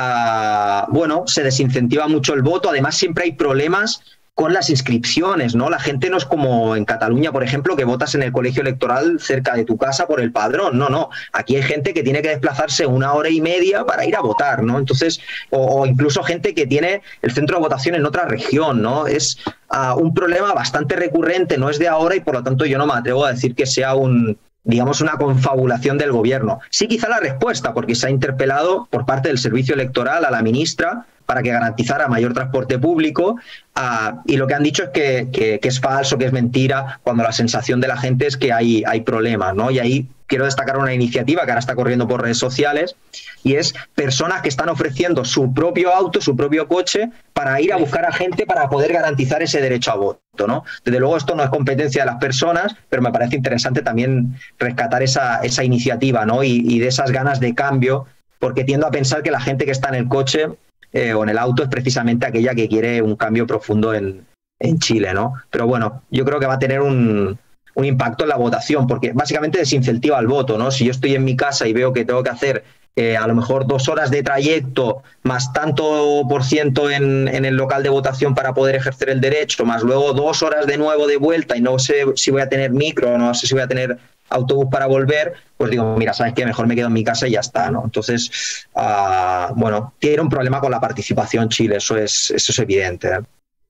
uh, bueno, se desincentiva mucho el voto. Además siempre hay problemas con las inscripciones, ¿no? La gente no es como en Cataluña, por ejemplo, que votas en el colegio electoral cerca de tu casa por el padrón. No, no. Aquí hay gente que tiene que desplazarse una hora y media para ir a votar, ¿no? Entonces, o, o incluso gente que tiene el centro de votación en otra región, ¿no? Es uh, un problema bastante recurrente, no es de ahora y por lo tanto yo no me atrevo a decir que sea un, digamos, una confabulación del gobierno. Sí, quizá la respuesta, porque se ha interpelado por parte del servicio electoral a la ministra para que garantizara mayor transporte público, uh, y lo que han dicho es que, que, que es falso, que es mentira, cuando la sensación de la gente es que hay, hay problemas, ¿no? Y ahí quiero destacar una iniciativa que ahora está corriendo por redes sociales, y es personas que están ofreciendo su propio auto, su propio coche, para ir a buscar a gente para poder garantizar ese derecho a voto, ¿no? Desde luego esto no es competencia de las personas, pero me parece interesante también rescatar esa, esa iniciativa, ¿no? Y, y de esas ganas de cambio, porque tiendo a pensar que la gente que está en el coche Eh, o en el auto es precisamente aquella que quiere un cambio profundo en, en Chile, ¿no? Pero bueno, yo creo que va a tener un, un impacto en la votación, porque básicamente desincentiva el voto, ¿no? Si yo estoy en mi casa y veo que tengo que hacer eh, a lo mejor dos horas de trayecto, más tanto por ciento en, en el local de votación para poder ejercer el derecho, más luego dos horas de nuevo de vuelta y no sé si voy a tener micro, no sé si voy a tener autobús para volver, pues digo, mira, ¿sabes qué? Mejor me quedo en mi casa y ya está, ¿no? Entonces, uh, bueno, tiene un problema con la participación Chile, eso es, eso es evidente, ¿eh?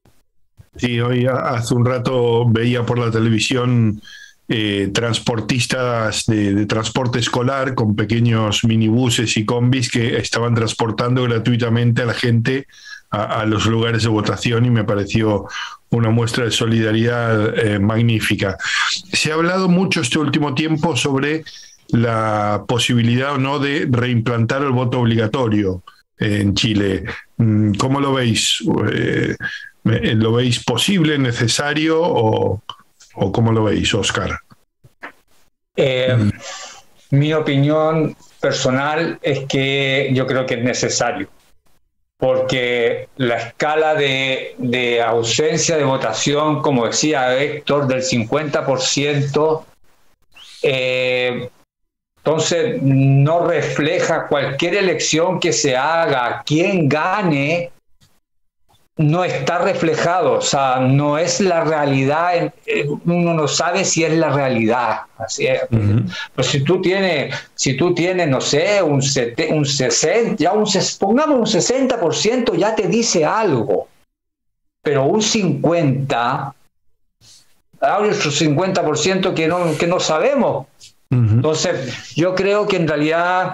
Sí, hoy hace un rato veía por la televisión eh, transportistas de, de transporte escolar con pequeños minibuses y combis que estaban transportando gratuitamente a la gente a, a los lugares de votación y me pareció una muestra de solidaridad eh, magnífica. Se ha hablado mucho este último tiempo sobre la posibilidad o no de reimplantar el voto obligatorio eh, en Chile. ¿Cómo lo veis? Eh, ¿Lo veis posible, necesario o, o cómo lo veis, Óscar? Eh, mm. Mi opinión personal es que yo creo que es necesario. porque la escala de, de ausencia de votación, como decía Héctor, del cincuenta por ciento, eh, entonces no refleja cualquier elección que se haga, quien gane, no está reflejado, o sea, no es la realidad, uno no sabe si es la realidad. Así es. Uh-huh. Pero si tú tienes, si tú tienes, no sé, un, sete, un sesenta, ya un, pongamos un sesenta por ciento, ya te dice algo, pero un cincuenta, hay otro cincuenta por ciento que no, que no sabemos. Uh-huh. Entonces, yo creo que en realidad,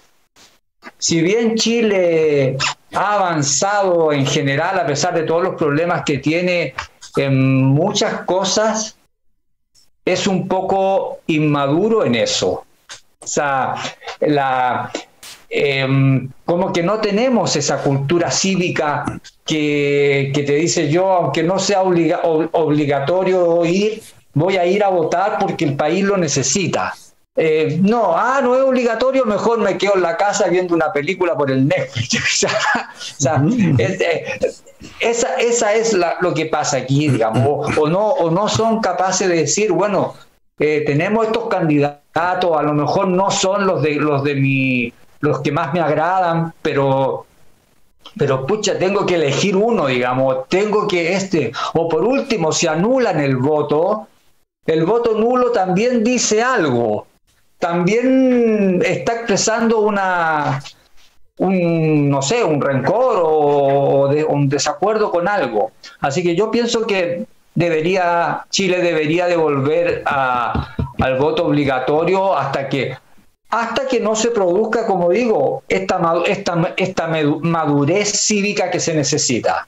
si bien Chile ha avanzado en general, a pesar de todos los problemas que tiene en muchas cosas, es un poco inmaduro en eso. O sea, la, eh, como que no tenemos esa cultura cívica que, que te dice yo, aunque no sea obliga, ob, obligatorio ir, voy a ir a votar porque el país lo necesita. Eh, no, ah, no es obligatorio, mejor me quedo en la casa viendo una película por el Netflix. o sea, o sea uh-huh. es, eh, esa, esa es la, lo que pasa aquí, digamos, o, o, no, o no son capaces de decir, bueno, eh, tenemos estos candidatos, a lo mejor no son los de los de mi, los que más me agradan, pero pero pucha, tengo que elegir uno, digamos, tengo que este, o por último, si anulan el voto, el voto nulo también dice algo. También está expresando una, un, no sé, un rencor o de, un desacuerdo con algo. Así que yo pienso que debería, Chile debería devolver a, al voto obligatorio hasta que, hasta que no se produzca, como digo, esta, esta, esta madurez cívica que se necesita.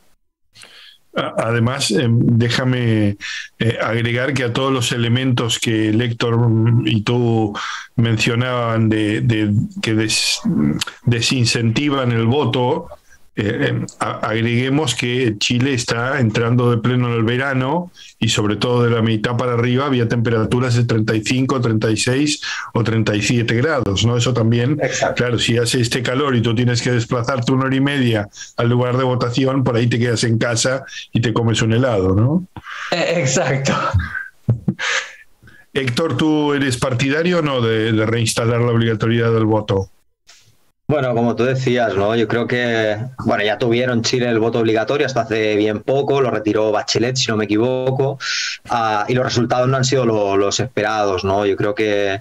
Además, eh, déjame eh, agregar que a todos los elementos que el Héctor y tú mencionaban de, de que des, desincentivan el voto, eh, eh, agreguemos que Chile está entrando de pleno en el verano y sobre todo de la mitad para arriba había temperaturas de treinta y cinco, treinta y seis o treinta y siete grados, ¿no? Eso también, exacto. Claro, si hace este calor y tú tienes que desplazarte una hora y media al lugar de votación, por ahí te quedas en casa y te comes un helado, ¿no? Exacto. Héctor, ¿tú eres partidario o no de, de reinstalar la obligatoriedad del voto? Bueno, como tú decías, ¿no? Yo creo que, bueno, ya tuvieron Chile el voto obligatorio hasta hace bien poco, lo retiró Bachelet, si no me equivoco, uh, y los resultados no han sido lo, los esperados, ¿no? Yo creo que,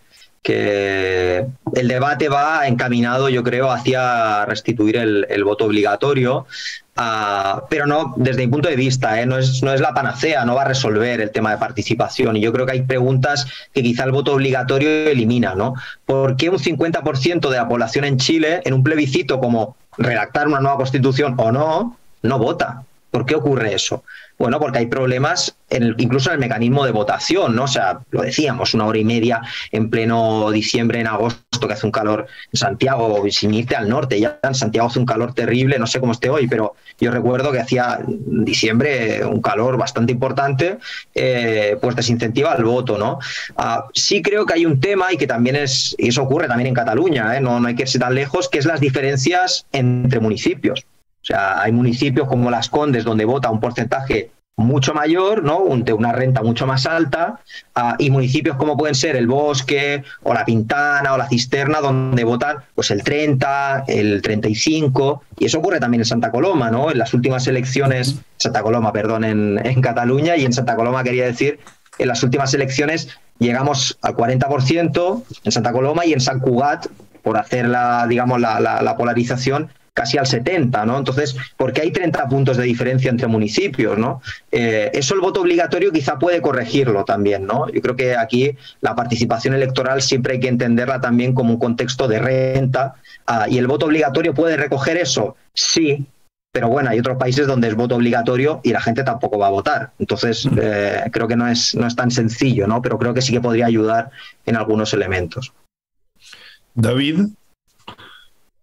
que el debate va encaminado, yo creo, hacia restituir el, el voto obligatorio, uh, pero no, desde mi punto de vista, ¿eh? no, es, no es la panacea, no va a resolver el tema de participación, y yo creo que hay preguntas que quizá el voto obligatorio elimina, ¿no? ¿Por qué un cincuenta por ciento de la población en Chile, en un plebiscito como redactar una nueva constitución o no, no vota? ¿Por qué ocurre eso? Bueno, porque hay problemas en el, incluso en el mecanismo de votación, ¿no? O sea, lo decíamos, una hora y media en pleno diciembre, en agosto, que hace un calor en Santiago, sin irte al norte, ya en Santiago hace un calor terrible, no sé cómo esté hoy, pero yo recuerdo que hacía en diciembre un calor bastante importante, eh, pues desincentiva el voto, ¿no? Uh, sí creo que hay un tema y que también es, y eso ocurre también en Cataluña, ¿eh? no, no hay que irse tan lejos, que es las diferencias entre municipios. O sea, hay municipios como Las Condes donde vota un porcentaje mucho mayor, ¿no? De una renta mucho más alta, uh, y municipios como pueden ser el Bosque o la Pintana o la Cisterna donde votan pues el treinta, el treinta y cinco, y eso ocurre también en Santa Coloma, ¿no? En las últimas elecciones, Santa Coloma, perdón, en, en Cataluña, y en Santa Coloma quería decir, en las últimas elecciones llegamos al cuarenta por ciento en Santa Coloma y en Sant Cugat, por hacer la, digamos, la, la, la polarización, casi al setenta, ¿no? Entonces, ¿por qué hay treinta puntos de diferencia entre municipios, ¿no? Eh, eso el voto obligatorio quizá puede corregirlo también, ¿no? Yo creo que aquí la participación electoral siempre hay que entenderla también como un contexto de renta, uh, y el voto obligatorio puede recoger eso, sí, pero bueno, hay otros países donde es voto obligatorio y la gente tampoco va a votar. Entonces, eh, creo que no es, no es tan sencillo, ¿no? Pero creo que sí que podría ayudar en algunos elementos. David.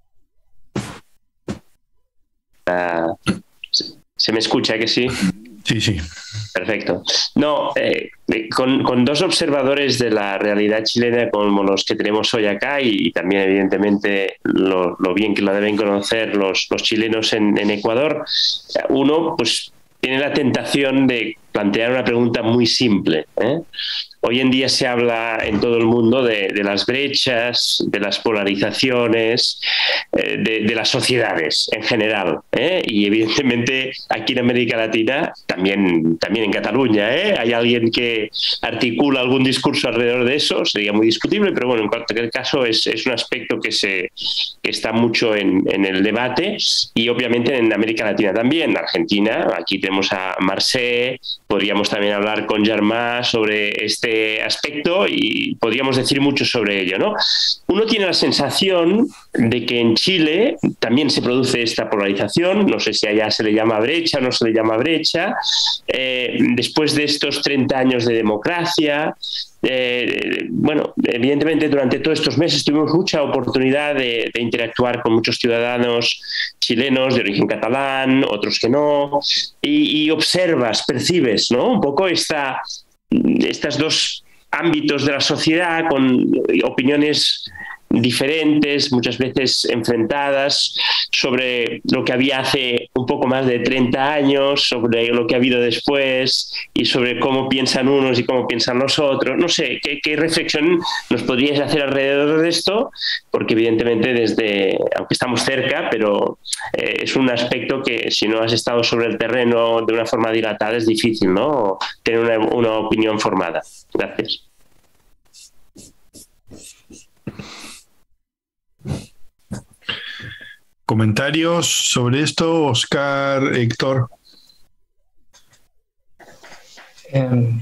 Uh, ¿Se me escucha que sí? Sí, Sí, sí. Perfecto. No, eh, con, con dos observadores de la realidad chilena como los que tenemos hoy acá y, y también evidentemente lo, lo bien que la deben conocer los, los chilenos en, en Ecuador, uno pues tiene la tentación de plantear una pregunta muy simple, ¿eh? Hoy en día se habla en todo el mundo de, de las brechas, de las polarizaciones, eh, de, de las sociedades en general, ¿eh? Y evidentemente aquí en América Latina, también, también en Cataluña, ¿eh? Hay alguien que articula algún discurso alrededor de eso, sería muy discutible, pero bueno, en cualquier caso es, es un aspecto que, se, que está mucho en, en el debate y obviamente en América Latina también, en Argentina, aquí tenemos a Marcé, podríamos también hablar con Germán sobre este aspecto y podríamos decir mucho sobre ello, ¿no? Uno tiene la sensación de que en Chile también se produce esta polarización, no sé si allá se le llama brecha o no se le llama brecha, eh, después de estos treinta años de democracia. Eh, bueno, evidentemente durante todos estos meses tuvimos mucha oportunidad de, de interactuar con muchos ciudadanos chilenos de origen catalán, otros que no, y, y observas, percibes, ¿no? Un poco esta, estos dos ámbitos de la sociedad con opiniones diferentes, muchas veces enfrentadas, sobre lo que había hace un poco más de treinta años, sobre lo que ha habido después y sobre cómo piensan unos y cómo piensan los otros. No sé, ¿qué, qué reflexión nos podríais hacer alrededor de esto? Porque evidentemente desde, aunque estamos cerca, pero eh, es un aspecto que si no has estado sobre el terreno de una forma dilatada es difícil, ¿no? Tener una, una opinión formada. Gracias. ¿Comentarios sobre esto, Oscar, Héctor? Eh,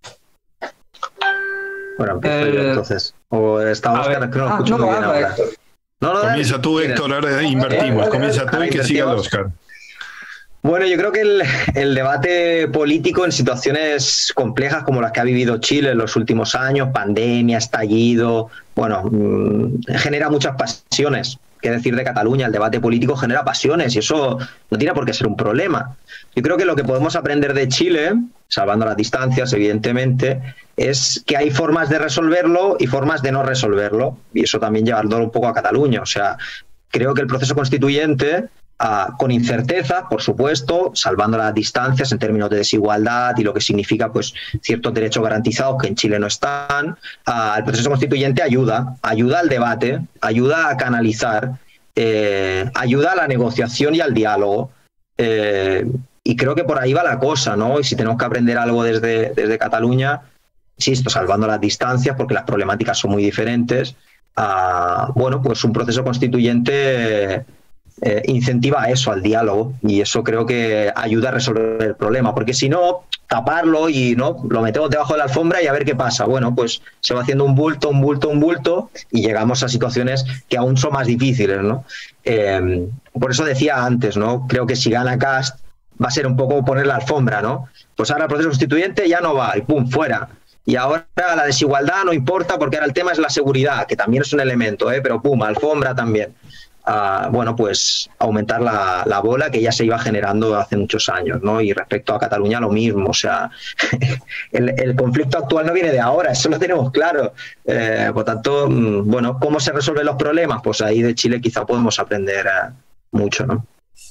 bueno, empiezo yo entonces. O está Oscar, que no lo escucho muy bien ahora. No, no, Comienza tú, Héctor, ahora invertimos. Comienza tú y que siga el Oscar. Bueno, yo creo que el, el debate político en situaciones complejas como las que ha vivido Chile en los últimos años, pandemia, estallido, bueno, mmm, genera muchas pasiones. ¿Qué decir de Cataluña? El debate político genera pasiones y eso no tiene por qué ser un problema. Yo creo que lo que podemos aprender de Chile, salvando las distancias, evidentemente, es que hay formas de resolverlo y formas de no resolverlo. Y eso también llevándolo un poco a Cataluña. O sea, creo que el proceso constituyente, Uh, con incerteza, por supuesto, salvando las distancias en términos de desigualdad y lo que significa pues ciertos derechos garantizados que en Chile no están, uh, el proceso constituyente ayuda, ayuda al debate, ayuda a canalizar, eh, ayuda a la negociación y al diálogo. Eh, y creo que por ahí va la cosa, ¿no? Y si tenemos que aprender algo desde, desde Cataluña, insisto, salvando las distancias, porque las problemáticas son muy diferentes, uh, bueno, pues un proceso constituyente Eh, incentiva a eso, al diálogo, y eso creo que ayuda a resolver el problema, porque si no, taparlo y no lo metemos debajo de la alfombra y a ver qué pasa. Bueno, pues se va haciendo un bulto, un bulto, un bulto y llegamos a situaciones que aún son más difíciles, ¿no? Eh, por eso decía antes, ¿no? Creo que si gana Kast va a ser un poco poner la alfombra, ¿no? Pues ahora el proceso constituyente ya no va y pum, fuera. Y ahora la desigualdad no importa porque ahora el tema es la seguridad, que también es un elemento, ¿eh? Pero pum, alfombra también. Uh, bueno, pues aumentar la, la bola que ya se iba generando hace muchos años, ¿no? Y respecto a Cataluña lo mismo, o sea, el, el conflicto actual no viene de ahora, eso lo tenemos claro. Eh, por tanto, bueno, ¿cómo se resuelven los problemas? Pues ahí de Chile quizá podemos aprender uh, mucho, ¿no?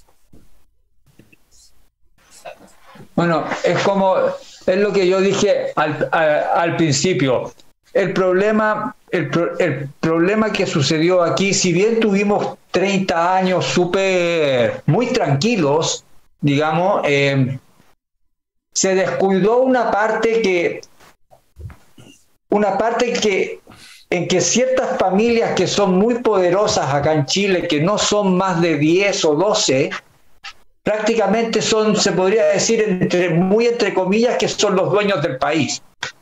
Bueno, es como, es lo que yo dije al, al, al principio. El problema, el, el problema que sucedió aquí, si bien tuvimos treinta años súper, muy tranquilos, digamos, eh, se descuidó una parte que, una parte que, en que ciertas familias que son muy poderosas acá en Chile, que no son más de diez o doce, prácticamente son, se podría decir, entre, muy entre comillas, que son los dueños del país.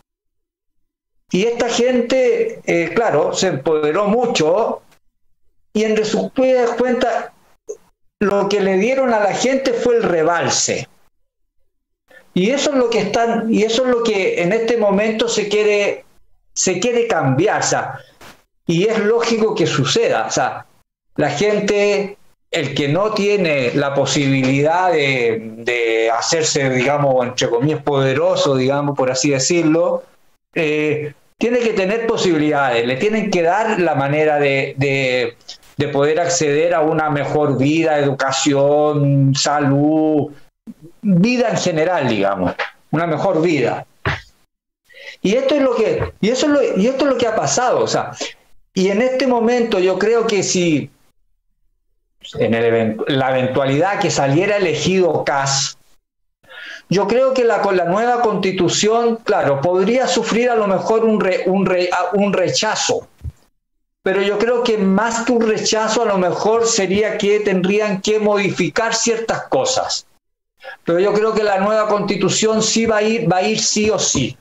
Y esta gente, eh, claro, se empoderó mucho y en resumidas cuentas lo que le dieron a la gente fue el rebalse. Y eso es lo que están, y eso es lo que en este momento se quiere, se quiere cambiar, o sea, y es lógico que suceda. O sea, la gente el que no tiene la posibilidad de, de hacerse, digamos, entre comillas, poderoso, digamos, por así decirlo, eh, tiene que tener posibilidades, le tienen que dar la manera de, de, de poder acceder a una mejor vida, educación, salud, vida en general, digamos, una mejor vida. Y esto es lo que, y eso es lo, y esto es lo que ha pasado, o sea, y en este momento yo creo que si en el, la eventualidad que saliera elegido Kast, yo creo que la, con la nueva constitución, claro, podría sufrir a lo mejor un, re, un, re, un rechazo, pero yo creo que más que un rechazo a lo mejor sería que tendrían que modificar ciertas cosas. Pero yo creo que la nueva constitución sí va a ir, va a ir sí o sí.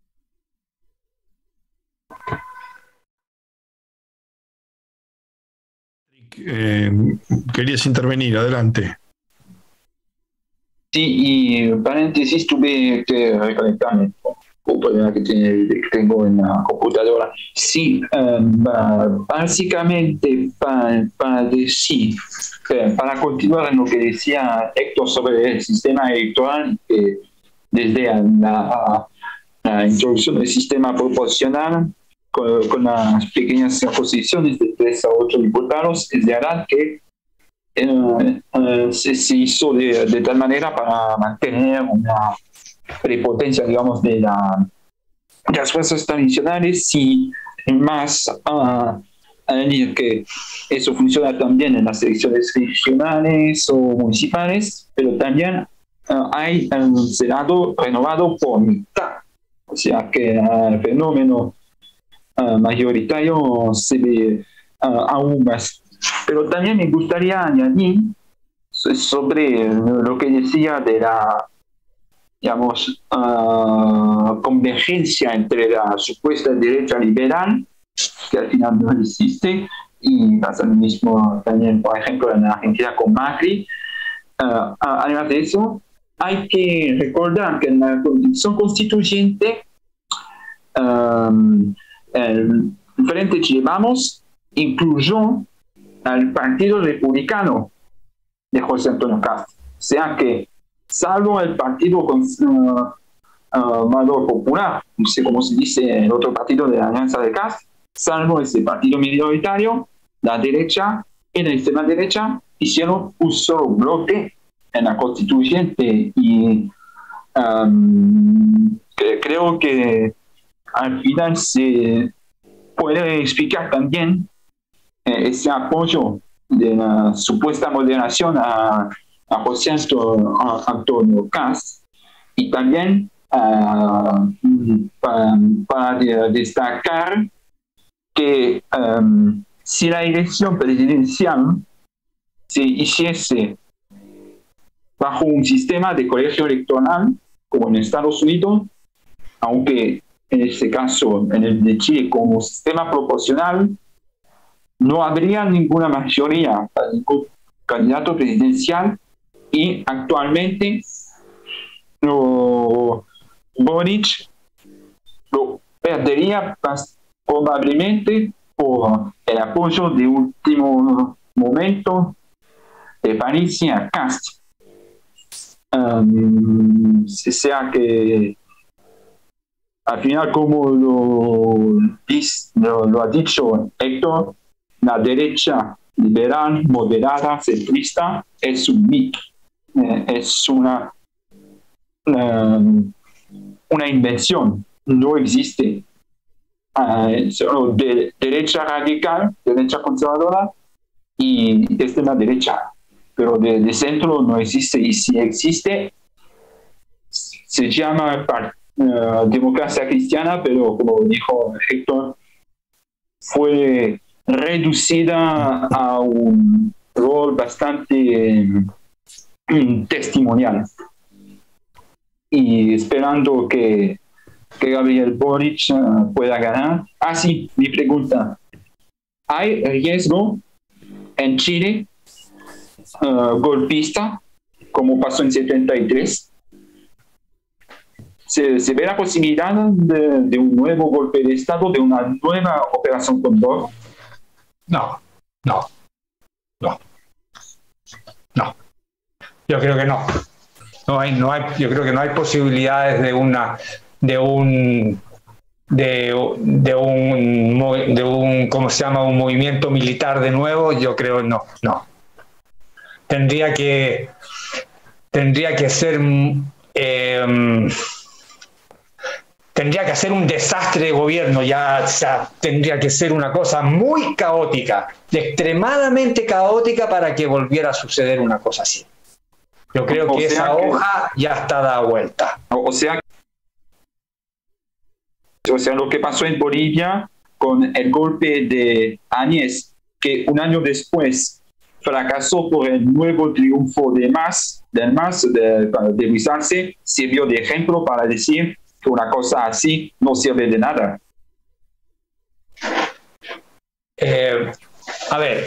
Eh, querías intervenir, adelante. Sí, y paréntesis, tuve que reconectarme por un problema que, tiene, que tengo en la computadora. Sí, um, básicamente para, para decir, para continuar en lo que decía Héctor sobre el sistema electoral, que desde la, la introducción del sistema proporcional, con, con las pequeñas posiciones de tres a ocho diputados, es verdad que eh, eh, se, se hizo de, de tal manera para mantener una prepotencia, digamos, de, la, de las fuerzas tradicionales y más uh, añadir que eso funciona también en las elecciones regionales o municipales, pero también uh, hay un Senado renovado por mitad, o sea que uh, el fenómeno Uh, mayoritario se ve uh, aún más. Pero también me gustaría añadir sobre lo que decía de la, digamos, uh, convergencia entre la supuesta derecha liberal, que al final no existe, y pasa lo mismo también, por ejemplo, en Argentina con Macri. Uh, además de eso, hay que recordar que en la Constitución Constituyente um, el Frente Chile Vamos incluyó al Partido Republicano de José Antonio Kast. O sea que, salvo el Partido uh, uh, Popular, no sé cómo se dice el otro partido de la Alianza de Kast, salvo ese partido minoritario, la derecha y la extrema derecha hicieron un solo bloque en la constituyente y um, que creo que al final se puede explicar también eh, ese apoyo de la supuesta moderación a, a José Antonio Kast y también uh, para, para destacar que um, si la elección presidencial se hiciese bajo un sistema de colegio electoral como en Estados Unidos, aunque en este caso, en el de Chile, como sistema proporcional, no habría ninguna mayoría para ningún candidato presidencial y actualmente lo, Boric lo perdería probablemente por el apoyo de último momento de Patricia Kast. Um, o sea que al final, como lo, lo, lo ha dicho Héctor, la derecha liberal, moderada, centrista, es un mito, eh, es una, una, una invención, no existe. Uh, solo de, derecha radical, derecha conservadora y extrema derecha, pero de, de centro no existe, y si existe, se llama partido. Uh, democracia cristiana, pero como dijo Héctor, fue reducida a un rol bastante um, testimonial. Y esperando que, que Gabriel Boric uh, pueda ganar. Ah, sí, mi pregunta. ¿Hay riesgo en Chile uh, golpista, como pasó en setenta y tres? Se, se ve la posibilidad de, de un nuevo golpe de Estado, de una nueva operación Cóndor. No, no, no. no. Yo creo que no. No hay, no hay, yo creo que no hay posibilidades de una, de un, de, de un, de un, ¿cómo se llama? Un movimiento militar de nuevo. Yo creo no, no. Tendría que, tendría que ser, eh, tendría que hacer un desastre de gobierno. Ya, o sea, tendría que ser una cosa muy caótica, extremadamente caótica para que volviera a suceder una cosa así. Yo creo que esa hoja ya está dada vuelta. O sea, o sea, lo que pasó en Bolivia con el golpe de Áñez, que un año después fracasó por el nuevo triunfo de MAS, del MAS, de, de Luis Arce, sirvió de ejemplo para decir que una cosa así no sirve de nada. Eh, a ver,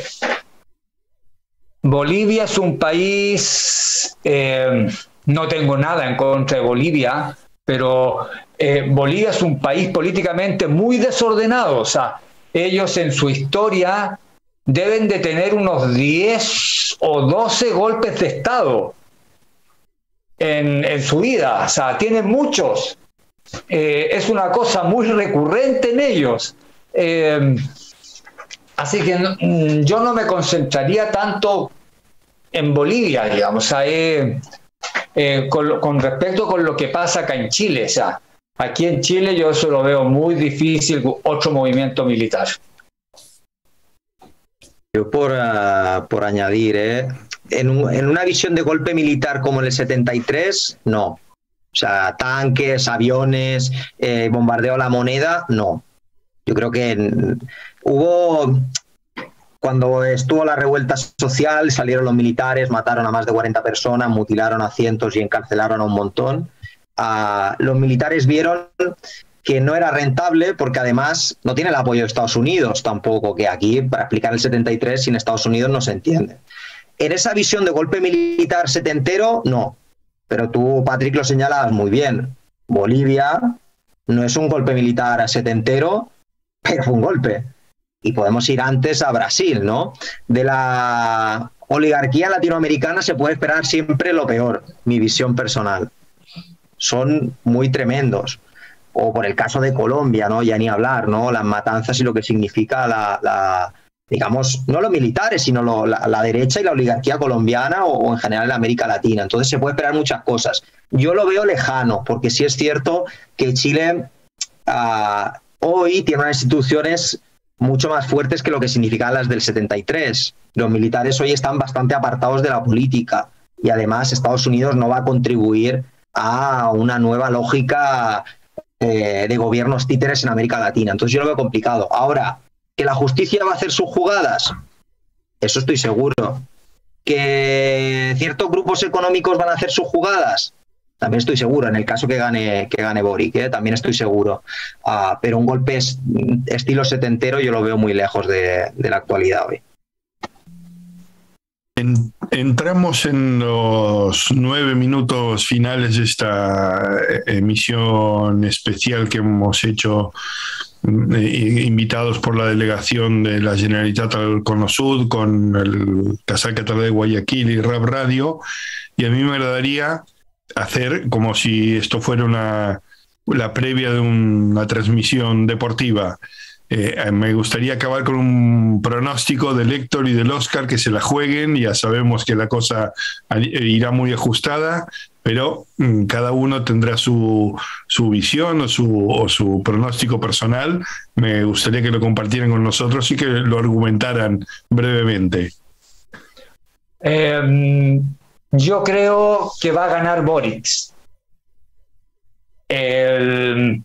Bolivia es un país, eh, no tengo nada en contra de Bolivia, pero eh, Bolivia es un país políticamente muy desordenado. O sea, ellos en su historia deben de tener unos diez o doce golpes de Estado en, en su vida. O sea, tienen muchos. Eh, es una cosa muy recurrente en ellos. Eh, así que no, yo no me concentraría tanto en Bolivia, digamos, o sea, eh, eh, con, con respecto con lo que pasa acá en Chile. O sea, aquí en Chile yo eso lo veo muy difícil, otro movimiento militar. Yo por, uh, por añadir, ¿eh? en, un, en una visión de golpe militar como en el setenta y tres, no. O sea, tanques, aviones, eh, bombardeo a la moneda, no. Yo creo que en, hubo... Cuando estuvo la revuelta social, salieron los militares, mataron a más de cuarenta personas, mutilaron a cientos y encarcelaron a un montón. Uh, los militares vieron que no era rentable porque además no tiene el apoyo de Estados Unidos tampoco, que aquí para explicar el setenta y tres sin Estados Unidos no se entiende. En esa visión de golpe militar setentero, no. Pero tú, Patrick, lo señalabas muy bien. Bolivia no es un golpe militar setentero, pero fue un golpe. Y podemos ir antes a Brasil, ¿no? De la oligarquía latinoamericana se puede esperar siempre lo peor, mi visión personal. Son muy tremendos. O por el caso de Colombia, ¿no? Ya ni hablar, ¿no? Las matanzas y lo que significa la, la digamos, no los militares, sino lo, la, la derecha y la oligarquía colombiana o, o en general en América Latina. Entonces se puede esperar muchas cosas. Yo lo veo lejano, porque sí es cierto que Chile uh, hoy tiene unas instituciones mucho más fuertes que lo que significaban las del setenta y tres. Los militares hoy están bastante apartados de la política y además Estados Unidos no va a contribuir a una nueva lógica eh, de gobiernos títeres en América Latina. Entonces yo lo veo complicado. Ahora, ¿que la justicia va a hacer sus jugadas? Eso estoy seguro. ¿Que ciertos grupos económicos van a hacer sus jugadas? También estoy seguro, en el caso que gane, que gane Boric, ¿eh? También estoy seguro. Uh, pero un golpe es, estilo setentero yo lo veo muy lejos de, de la actualidad hoy. En, entramos en los nueve minutos finales de esta emisión especial que hemos hecho, eh, invitados por la delegación de la Generalitat al Cono Sud, con el Casal Català de Guayaquil y Rap Radio, y a mí me agradaría hacer como si esto fuera una, la previa de una transmisión deportiva. Eh, me gustaría acabar con un pronóstico del Héctor y del Oscar, que se la jueguen. Ya sabemos que la cosa irá muy ajustada, pero mm, cada uno tendrá su, su visión o su, o su pronóstico personal. Me gustaría que lo compartieran con nosotros y que lo argumentaran brevemente. Eh, yo creo que va a ganar Boric. El,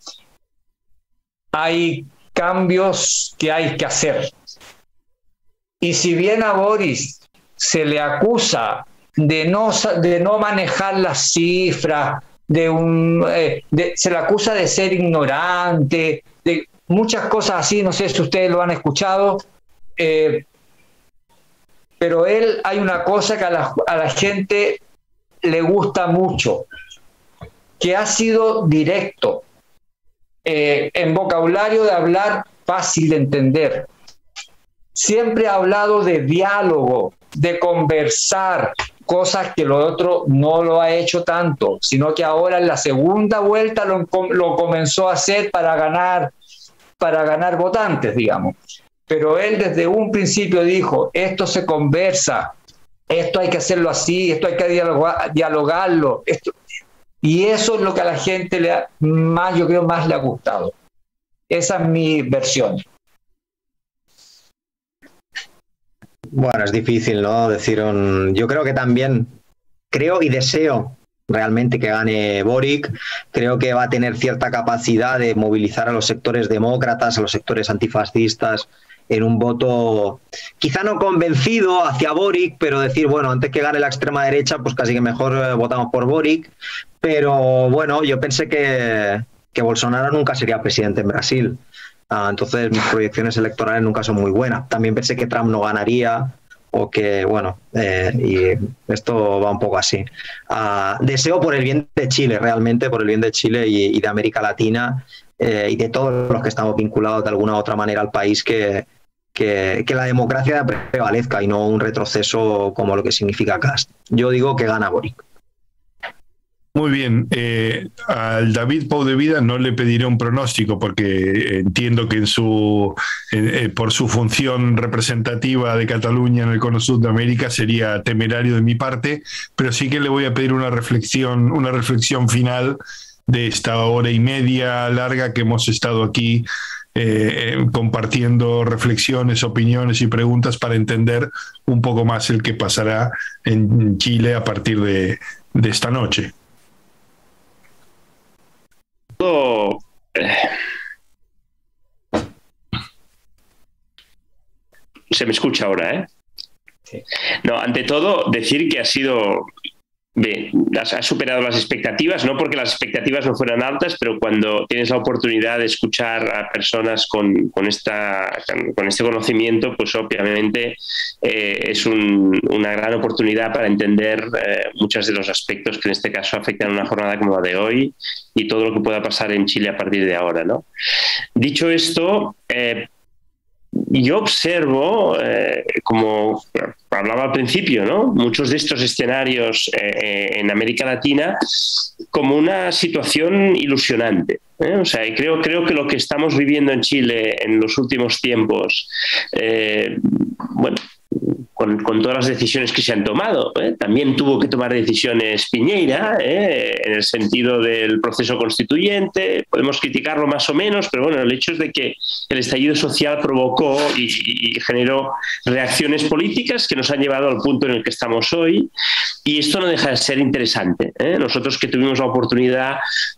hay cambios que hay que hacer. Y si bien a Boris se le acusa de no, de no manejar las cifras, de un, eh, de, se le acusa de ser ignorante, de muchas cosas así, no sé si ustedes lo han escuchado, eh, pero él, hay una cosa que a la, a la gente le gusta mucho, que ha sido directo, eh, en vocabulario de hablar fácil de entender. Siempre ha hablado de diálogo, de conversar, cosas que lo otro no lo ha hecho tanto, sino que ahora en la segunda vuelta lo, lo comenzó a hacer para ganar, para ganar votantes, digamos. Pero él desde un principio dijo, esto se conversa, esto hay que hacerlo así, esto hay que dialogar, dialogarlo. Esto. Y eso es lo que a la gente le ha, más, yo creo, más le ha gustado. Esa es mi versión. Bueno, es difícil, ¿no? Decir un... Yo creo que también, creo y deseo realmente que gane Boric. Creo que va a tener cierta capacidad de movilizar a los sectores demócratas, a los sectores antifascistas, en un voto quizá no convencido hacia Boric, pero decir, bueno, antes que gane la extrema derecha, pues casi que mejor eh, votamos por Boric. Pero bueno, yo pensé que, que Bolsonaro nunca sería presidente en Brasil. Uh, entonces mis proyecciones electorales nunca son muy buenas. También pensé que Trump no ganaría o que, bueno, eh, y esto va un poco así. Uh, deseo por el bien de Chile, realmente, por el bien de Chile y, y de América Latina eh, y de todos los que estamos vinculados de alguna u otra manera al país, que, que, que la democracia prevalezca y no un retroceso como lo que significa Kast. Yo digo que gana Boric. Muy bien, eh, al David Pou de Vida no le pediré un pronóstico porque entiendo que en su, eh, por su función representativa de Cataluña en el Cono Sur de América sería temerario de mi parte, pero sí que le voy a pedir una reflexión, una reflexión final de esta hora y media larga que hemos estado aquí eh, compartiendo reflexiones, opiniones y preguntas para entender un poco más el que pasará en Chile a partir de, de esta noche. Eh, se me escucha ahora, ¿eh? Sí. No, ante todo, decir que ha sido... Bien, ha superado las expectativas, no porque las expectativas no fueran altas, pero cuando tienes la oportunidad de escuchar a personas con, con, esta, con este conocimiento, pues obviamente eh, es un, una gran oportunidad para entender eh, muchos de los aspectos que en este caso afectan a una jornada como la de hoy y todo lo que pueda pasar en Chile a partir de ahora, ¿no? Dicho esto, eh, yo observo, eh, como hablaba al principio, ¿no?, muchos de estos escenarios eh, en América Latina como una situación ilusionante. ¿eh? O sea, creo, creo que lo que estamos viviendo en Chile en los últimos tiempos, eh, bueno, con, con todas las decisiones que se han tomado. ¿eh? También tuvo que tomar decisiones Piñera, ¿eh? en el sentido del proceso constituyente. Podemos criticarlo más o menos, pero bueno, el hecho es de que el estallido social provocó y, y generó reacciones políticas que nos han llevado al punto en el que estamos hoy, y esto no deja de ser interesante. ¿eh? Nosotros que tuvimos la oportunidad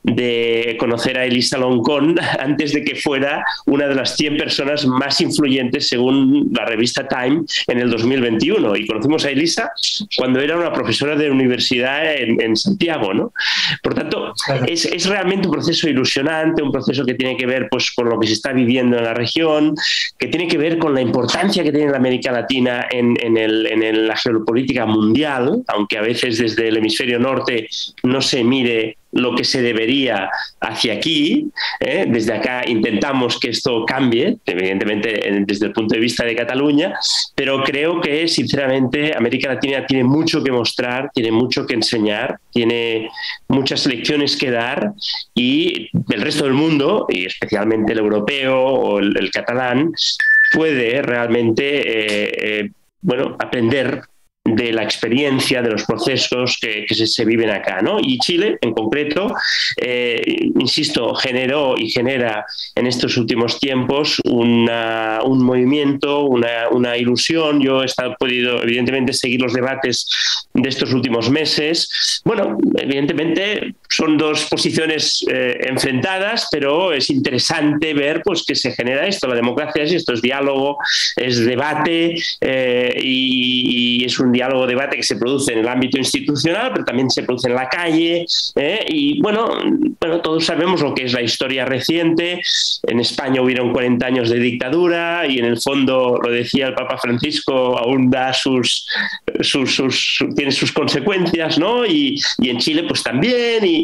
de conocer a Elisa Loncón antes de que fuera una de las cien personas más influyentes según la revista Time en el dos mil veintiuno, y conocimos a Elisa cuando era una profesora de universidad en, en Santiago, ¿no? Por tanto, es, es realmente un proceso ilusionante, un proceso que tiene que ver, pues, con lo que se está viviendo en la región, que tiene que ver con la importancia que tiene la América Latina en, en, el, en el, la geopolítica mundial, aunque a veces desde el hemisferio norte no se mire lo que se debería hacia aquí. ¿eh? Desde acá intentamos que esto cambie, evidentemente desde el punto de vista de Cataluña, pero creo que sinceramente América Latina tiene mucho que mostrar, tiene mucho que enseñar, tiene muchas lecciones que dar, y el resto del mundo, y especialmente el europeo o el, el catalán, puede realmente eh, eh, bueno, aprender de la experiencia, de los procesos que, que se, se viven acá, ¿no? Y Chile, en concreto, eh, insisto, generó y genera en estos últimos tiempos una, un movimiento, una, una ilusión. Yo he estado, podido, evidentemente, seguir los debates de estos últimos meses. Bueno, evidentemente son dos posiciones eh, enfrentadas, pero es interesante ver, pues, que se genera esto. La democracia es esto, es diálogo, es debate, eh, y, y es un diálogo, debate que se produce en el ámbito institucional, pero también se produce en la calle, ¿eh? y bueno, bueno, todos sabemos lo que es la historia reciente. En España hubieron cuarenta años de dictadura y en el fondo, lo decía el Papa Francisco, aún da sus, sus, sus tiene sus consecuencias, ¿no? Y, y en Chile pues también, y,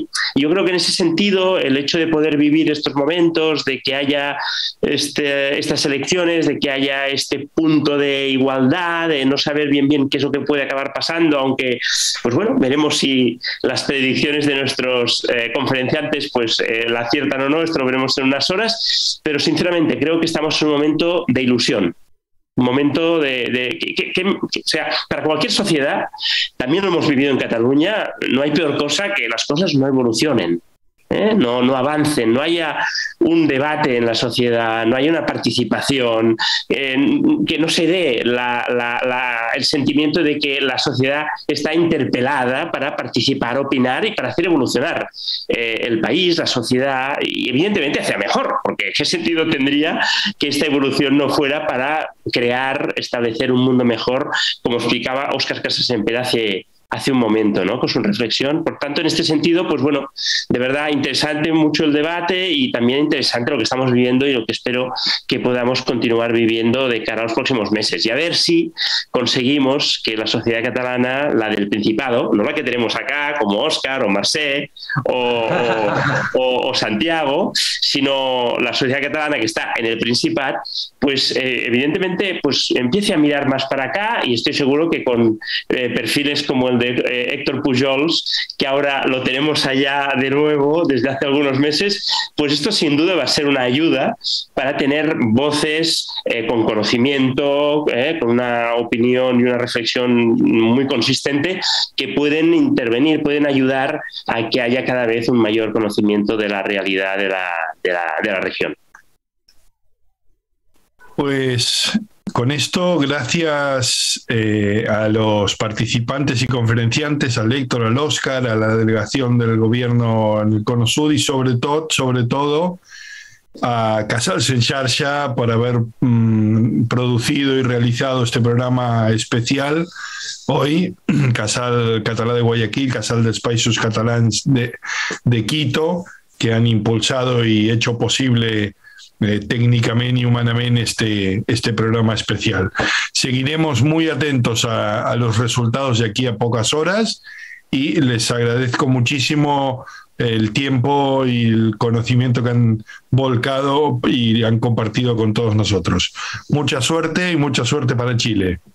Y yo creo que en ese sentido el hecho de poder vivir estos momentos, de que haya este, estas elecciones, de que haya este punto de igualdad, de no saber bien bien qué es lo que puede acabar pasando, aunque, pues bueno, veremos si las predicciones de nuestros eh, conferenciantes pues eh, la aciertan o no, esto lo veremos en unas horas, pero sinceramente creo que estamos en un momento de ilusión. Un momento de, de que, que, que, o sea, para cualquier sociedad, también lo hemos vivido en Cataluña, no hay peor cosa que las cosas no evolucionen. ¿Eh? No, no avancen, no haya un debate en la sociedad, no haya una participación, eh, que no se dé la, la, la, el sentimiento de que la sociedad está interpelada para participar, opinar y para hacer evolucionar eh, el país, la sociedad, y evidentemente hacia mejor, porque ¿qué sentido tendría que esta evolución no fuera para crear, establecer un mundo mejor, como explicaba Óscar Casasemper hace hace un momento, ¿no? Con su reflexión. Por tanto, en este sentido, pues bueno, de verdad interesante mucho el debate y también interesante lo que estamos viviendo y lo que espero que podamos continuar viviendo de cara a los próximos meses. Y a ver si conseguimos que la sociedad catalana, la del Principado, no la que tenemos acá, como Óscar o Mercè o, o, o, o Santiago, sino la sociedad catalana que está en el Principat, pues eh, evidentemente pues empiece a mirar más para acá, y estoy seguro que con eh, perfiles como el de eh, Héctor Pujols, que ahora lo tenemos allá de nuevo desde hace algunos meses, pues esto sin duda va a ser una ayuda para tener voces eh, con conocimiento, eh, con una opinión y una reflexión muy consistente, que pueden intervenir, pueden ayudar a que haya cada vez un mayor conocimiento de la realidad de la, de la, de la región. Pues con esto, gracias eh, a los participantes y conferenciantes, al Héctor, al Óscar, a la delegación del gobierno en el Cono Sur y sobre todo, sobre todo a Casals en Xarxa por haber mm, producido y realizado este programa especial hoy, Casal Català de Guayaquil, Casal dels Països Catalans de, de Quito, que han impulsado y hecho posible Eh, técnicamente y humanamente este, este programa especial. Seguiremos muy atentos a, a los resultados de aquí a pocas horas y les agradezco muchísimo el tiempo y el conocimiento que han volcado y han compartido con todos nosotros. Mucha suerte y mucha suerte para Chile.